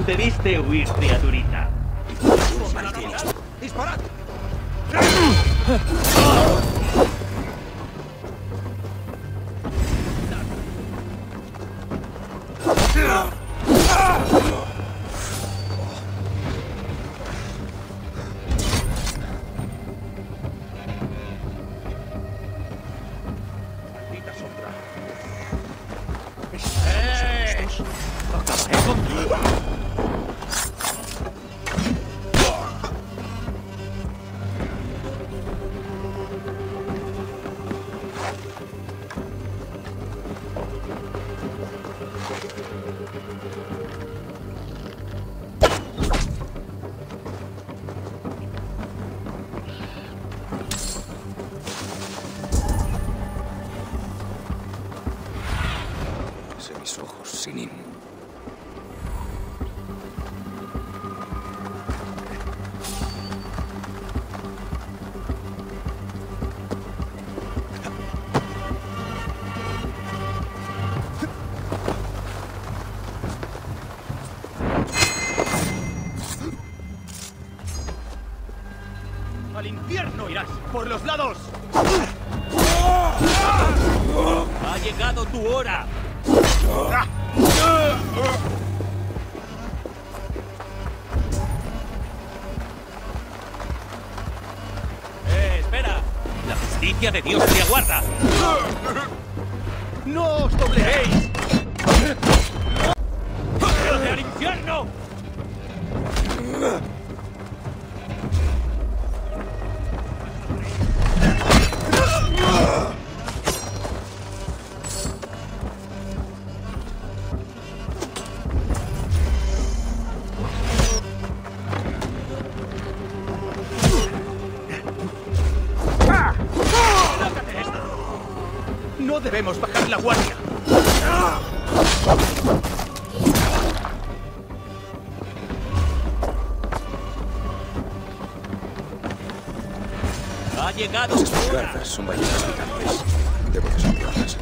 Debiste huir, criaturita. ¡Disparad! Maldita sombra. Acabaré contigo. Sé mis ojos, Sinin. ¡Al infierno irás! ¡Por los lados! ¡Ha llegado tu hora! ¡Espera! ¡La justicia de Dios te aguarda! ¡No os dobleguéis! ¡Vete al infierno! No debemos bajar la guardia. Ha llegado. Esas garras son ballenas gigantes. Debo desactivarlas.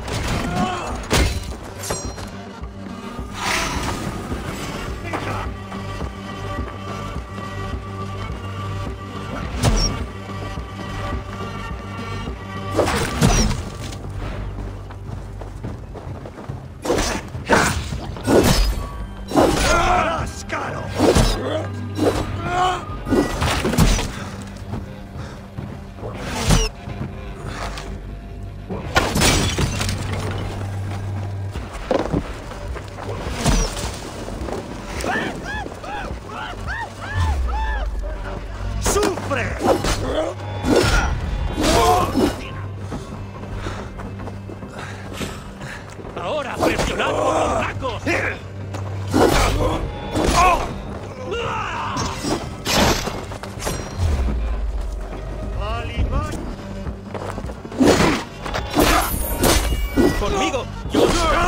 ¡Ahora presionad por los sacos! ¡Conmigo! ¡Yo!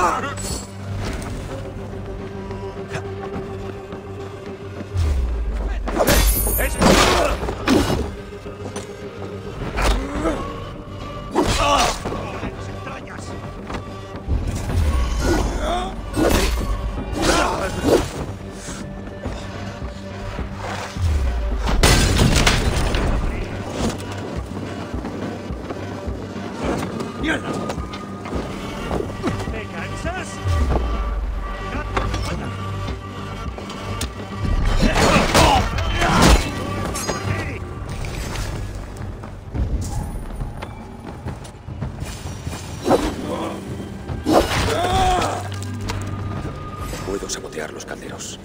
¡Mierda! ¿Te cansas? Puedo sabotear los calderos.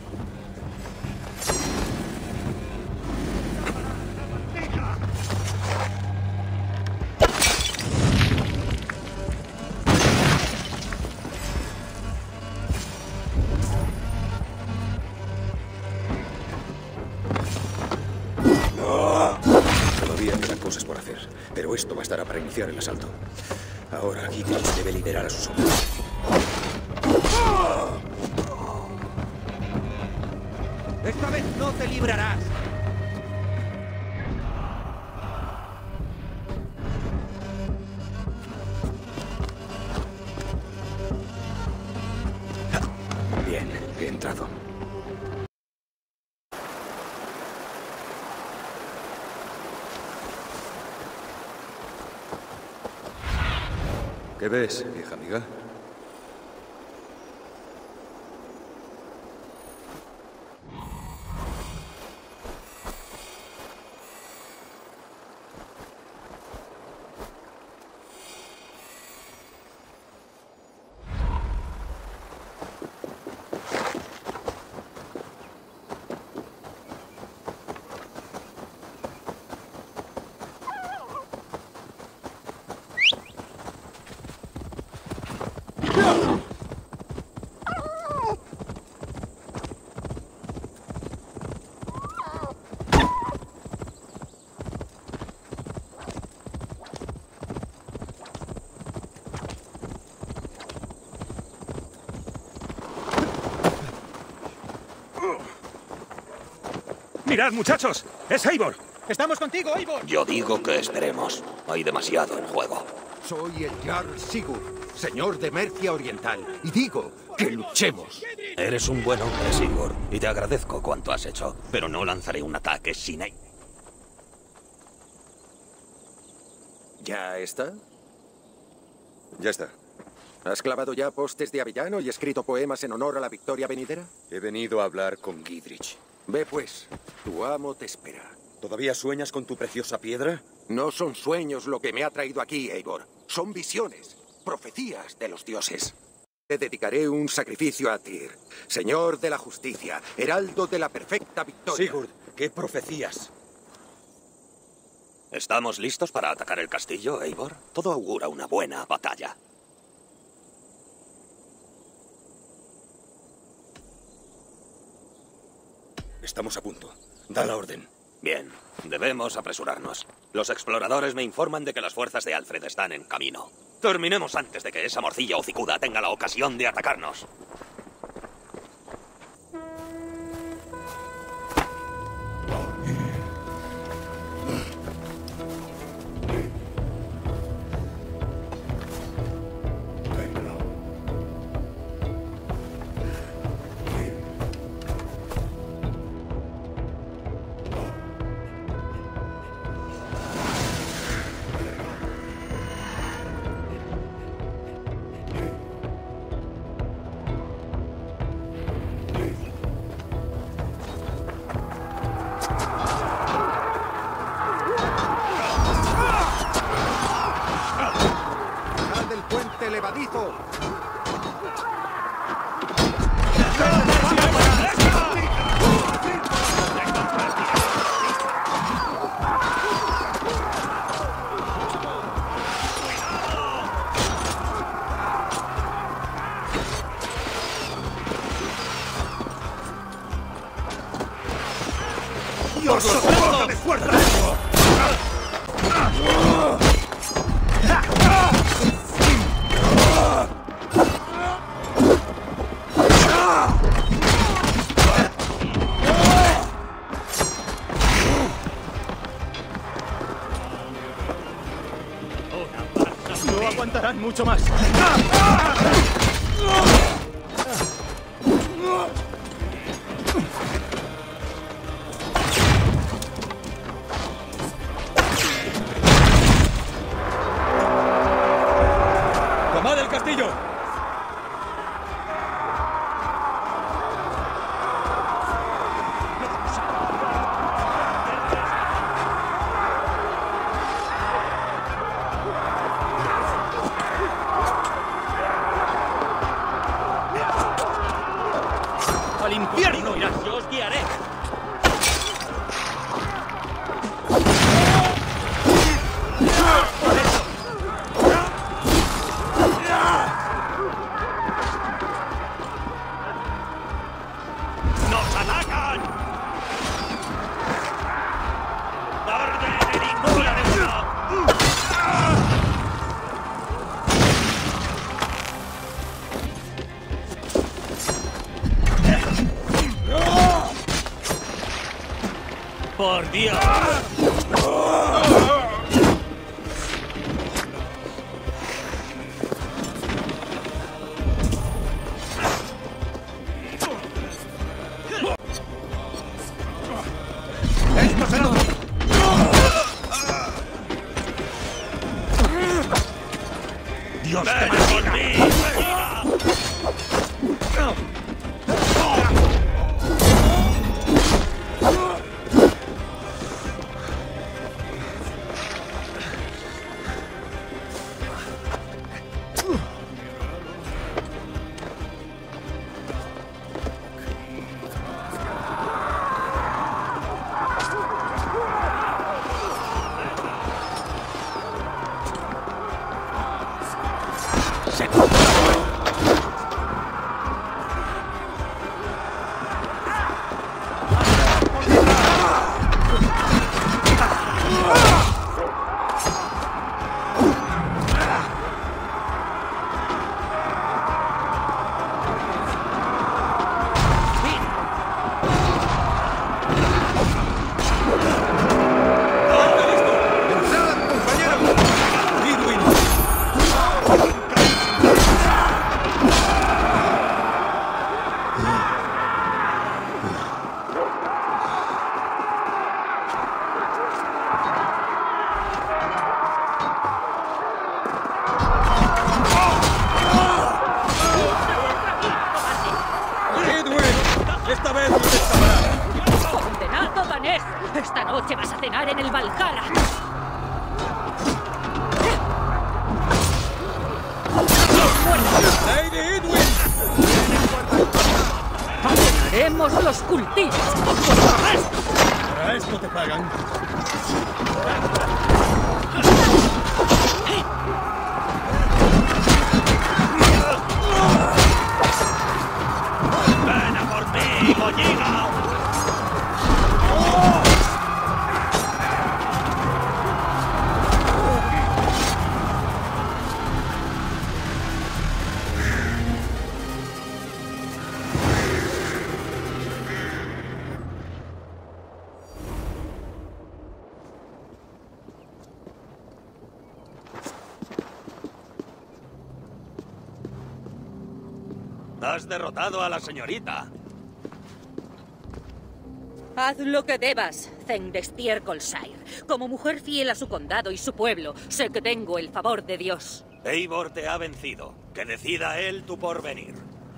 Todavía quedan cosas por hacer, pero esto bastará para iniciar el asalto. Ahora Gideon debe liderar a sus hombres. Esta vez no te librarás. Bien, he entrado. ¿Qué ves, vieja amiga? ¡Mirad, muchachos! ¡Es Eivor! ¡Estamos contigo, Eivor! Yo digo que esperemos. Hay demasiado en juego. Soy el Jarl Sigurd, señor de Mercia Oriental, y digo que luchemos. Eres un buen hombre, Sigurd, y te agradezco cuanto has hecho, pero no lanzaré un ataque sin él. ¿Ya está? Ya está. ¿Has clavado ya postes de avellano y escrito poemas en honor a la victoria venidera? He venido a hablar con Gidrich. Ve pues, tu amo te espera. ¿Todavía sueñas con tu preciosa piedra? No son sueños lo que me ha traído aquí, Eivor. Son visiones, profecías de los dioses. Te dedicaré un sacrificio a Tyr, señor de la justicia, heraldo de la perfecta victoria. Sigurd, ¿qué profecías? ¿Estamos listos para atacar el castillo, Eivor? Todo augura una buena batalla. Estamos a punto. Da la orden. Bien, debemos apresurarnos. Los exploradores me informan de que las fuerzas de Alfred están en camino. Terminemos antes de que esa morcilla hocicuda tenga la ocasión de atacarnos. Levadizo. ¡Dios, soporta de fuerza! No aguantarán mucho más. ¡Tomad el castillo! ¡Al infierno irás! ¡Yo os guiaré! ¡Nos atacan! ¡Orden de ninguna de ¡Por Dios! ¡Esto será! ¡Dios vez no te escaparás! ¡Condenado danés! Esta noche vas a cenar en el Valhalla. ¡Lady Edwin! ¡Haremos los cultivos por vuestro arresto! Para esto te pagan. ¡Ven a por ti, Gallina! Has derrotado a la señorita. Haz lo que debas, Zendestier Colsair. Como mujer fiel a su condado y su pueblo, sé que tengo el favor de Dios. Eivor te ha vencido. Que decida él tu porvenir.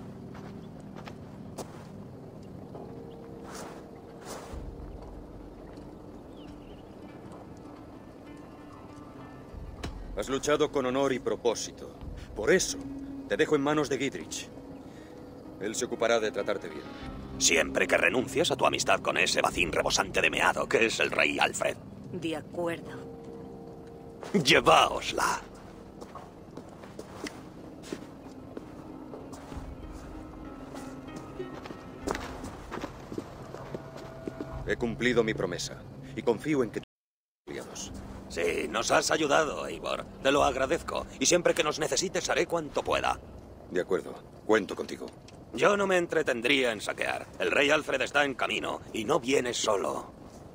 Has luchado con honor y propósito. Por eso, te dejo en manos de Gidrich. Él se ocupará de tratarte bien. Siempre que renuncies a tu amistad con ese bacín rebosante de meado que es el rey Alfred. De acuerdo. Lleváosla. He cumplido mi promesa y confío en que tus aliados. Sí, nos has ayudado, Eivor. Te lo agradezco. Y siempre que nos necesites haré cuanto pueda. De acuerdo. Cuento contigo. Yo no me entretendría en saquear. El rey Alfred está en camino y no viene solo.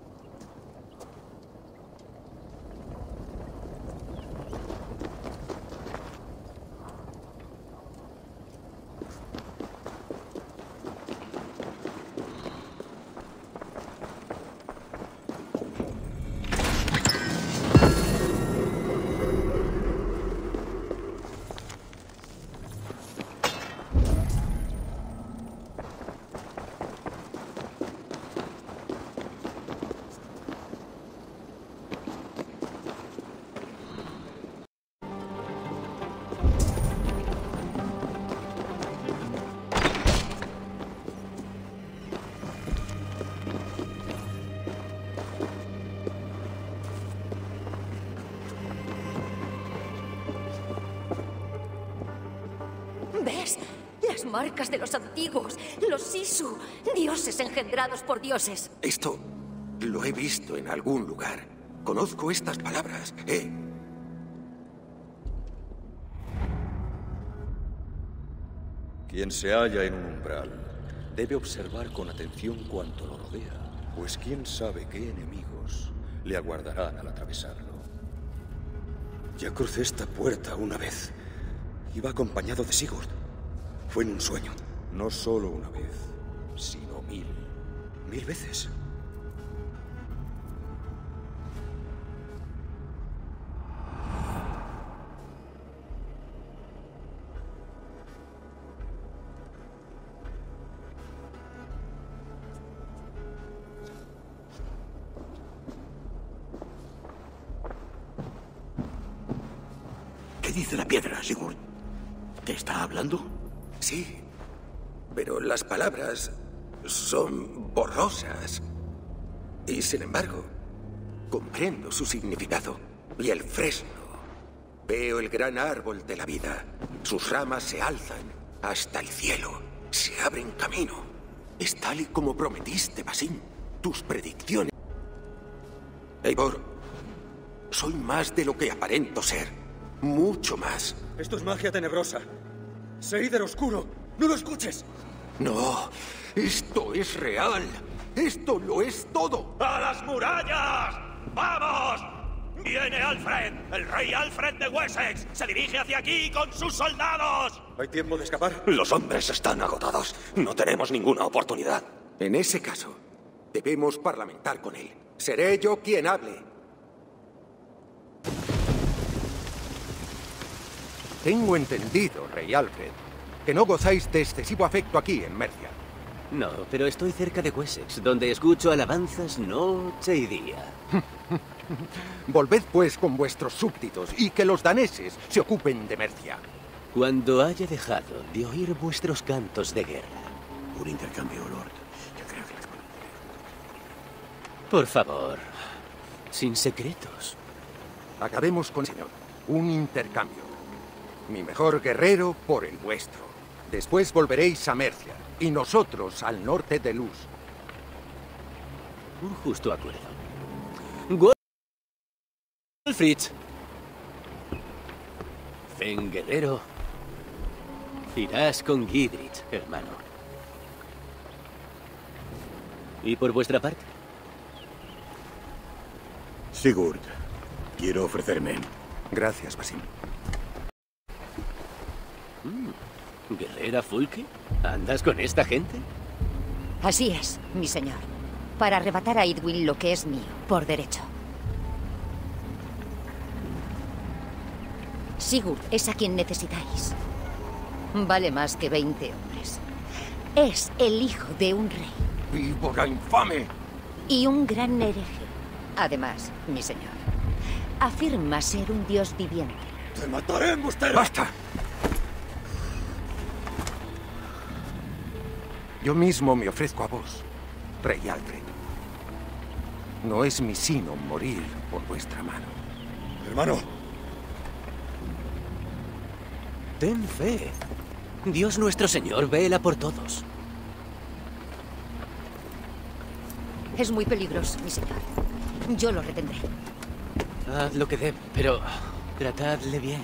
¿Ves? Las marcas de los antiguos, los Sisu, dioses engendrados por dioses. Esto lo he visto en algún lugar. Conozco estas palabras. Quien se halla en un umbral debe observar con atención cuanto lo rodea, pues quién sabe qué enemigos le aguardarán al atravesarlo. Ya crucé esta puerta una vez. Iba acompañado de Sigurd. Fue en un sueño. No solo una vez, sino 1000. 1000 veces. ¿Qué dice la piedra, Sigurd? ¿Te está hablando? Sí, pero las palabras son borrosas. Y sin embargo, comprendo su significado. Y el fresno. Veo el gran árbol de la vida. Sus ramas se alzan hasta el cielo. Se abren camino. Es tal y como prometiste, Basim. Tus predicciones. Eivor, soy más de lo que aparento ser. Mucho más. Esto es magia tenebrosa. Seider oscuro. ¡No lo escuches! No, esto es real. Esto lo es todo. ¡A las murallas! ¡Vamos! ¡Viene Alfred! ¡El rey Alfred de Wessex! ¡Se dirige hacia aquí con sus soldados! ¿Hay tiempo de escapar? Los hombres están agotados. No tenemos ninguna oportunidad. En ese caso, debemos parlamentar con él. Seré yo quien hable. Tengo entendido, rey Alfred, que no gozáis de excesivo afecto aquí en Mercia. No, pero estoy cerca de Wessex, donde escucho alabanzas noche y día. Volved pues con vuestros súbditos y que los daneses se ocupen de Mercia. Cuando haya dejado de oír vuestros cantos de guerra. Un intercambio, Lord. Yo creo que les... Por favor, sin secretos. Acabemos con, señor, un intercambio. Mi mejor guerrero por el vuestro. Después volveréis a Mercia y nosotros al norte de Luz. Un justo acuerdo. Fritz. Fen guerrero. Irás con Gidrich, hermano. ¿Y por vuestra parte? Sigurd, quiero ofrecerme. Gracias, Basim. ¿Guerrera Fulke? ¿Andas con esta gente? Así es, mi señor. Para arrebatar a Idwin lo que es mío, por derecho. Sigurd es a quien necesitáis. Vale más que 20 hombres. Es el hijo de un rey. ¡Víbora infame! Y un gran hereje. Además, mi señor, afirma ser un dios viviente. ¡Te mataré, embustero! ¡Basta! Yo mismo me ofrezco a vos, rey Alfred. No es mi sino morir por vuestra mano. Hermano. Ten fe. Dios nuestro Señor vela por todos. Es muy peligroso, mi señor. Yo lo retendré. Haz lo que debe, pero tratadle bien.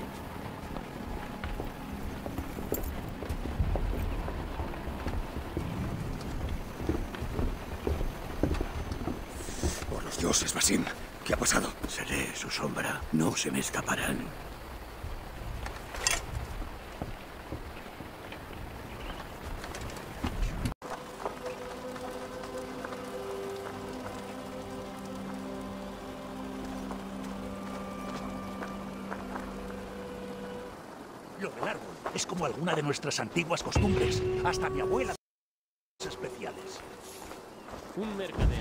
Por los dioses, Basim. ¿Qué ha pasado? Seré su sombra. No se me escaparán. Lo del árbol es como alguna de nuestras antiguas costumbres. Hasta mi abuela... especiales. Un mercader.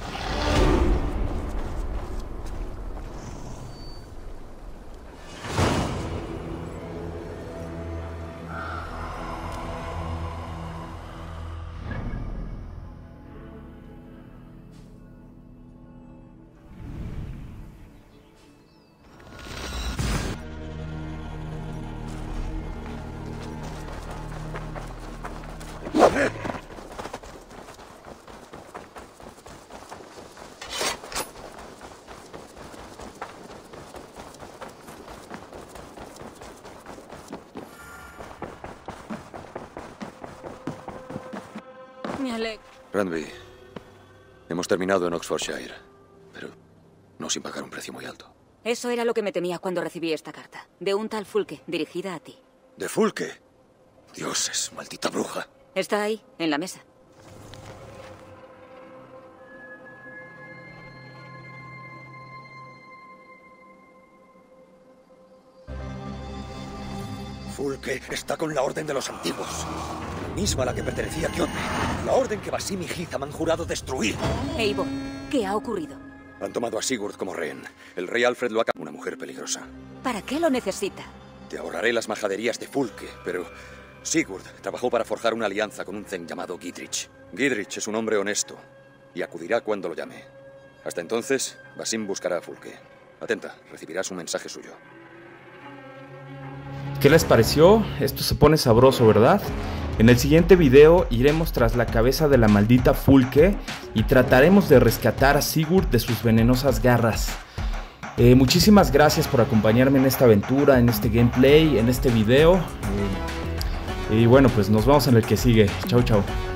Me alegro. Randby, hemos terminado en Oxfordshire, pero no sin pagar un precio muy alto. Eso era lo que me temía cuando recibí esta carta. De un tal Fulke, dirigida a ti. ¿De Fulke? Dioses, maldita bruja. Está ahí, en la mesa. Fulke está con la Orden de los Antiguos. La misma a la que pertenecía Kjotve. La orden que Basim y Hitham han jurado destruir. Eivor, ¿qué ha ocurrido? Han tomado a Sigurd como rehén. El rey Alfred lo ha... Una mujer peligrosa. ¿Para qué lo necesita? Te ahorraré las majaderías de Fulke, pero... Sigurd trabajó para forjar una alianza con un Theng llamado Gidrich. Gidrich es un hombre honesto y acudirá cuando lo llame. Hasta entonces, Basim buscará a Fulke. Atenta, recibirás un mensaje suyo. ¿Qué les pareció? Esto se pone sabroso, ¿verdad? En el siguiente video iremos tras la cabeza de la maldita Fulke y trataremos de rescatar a Sigurd de sus venenosas garras. Muchísimas gracias por acompañarme en esta aventura, en este gameplay, en este video. Y bueno, pues nos vemos en el que sigue. Chau, chau.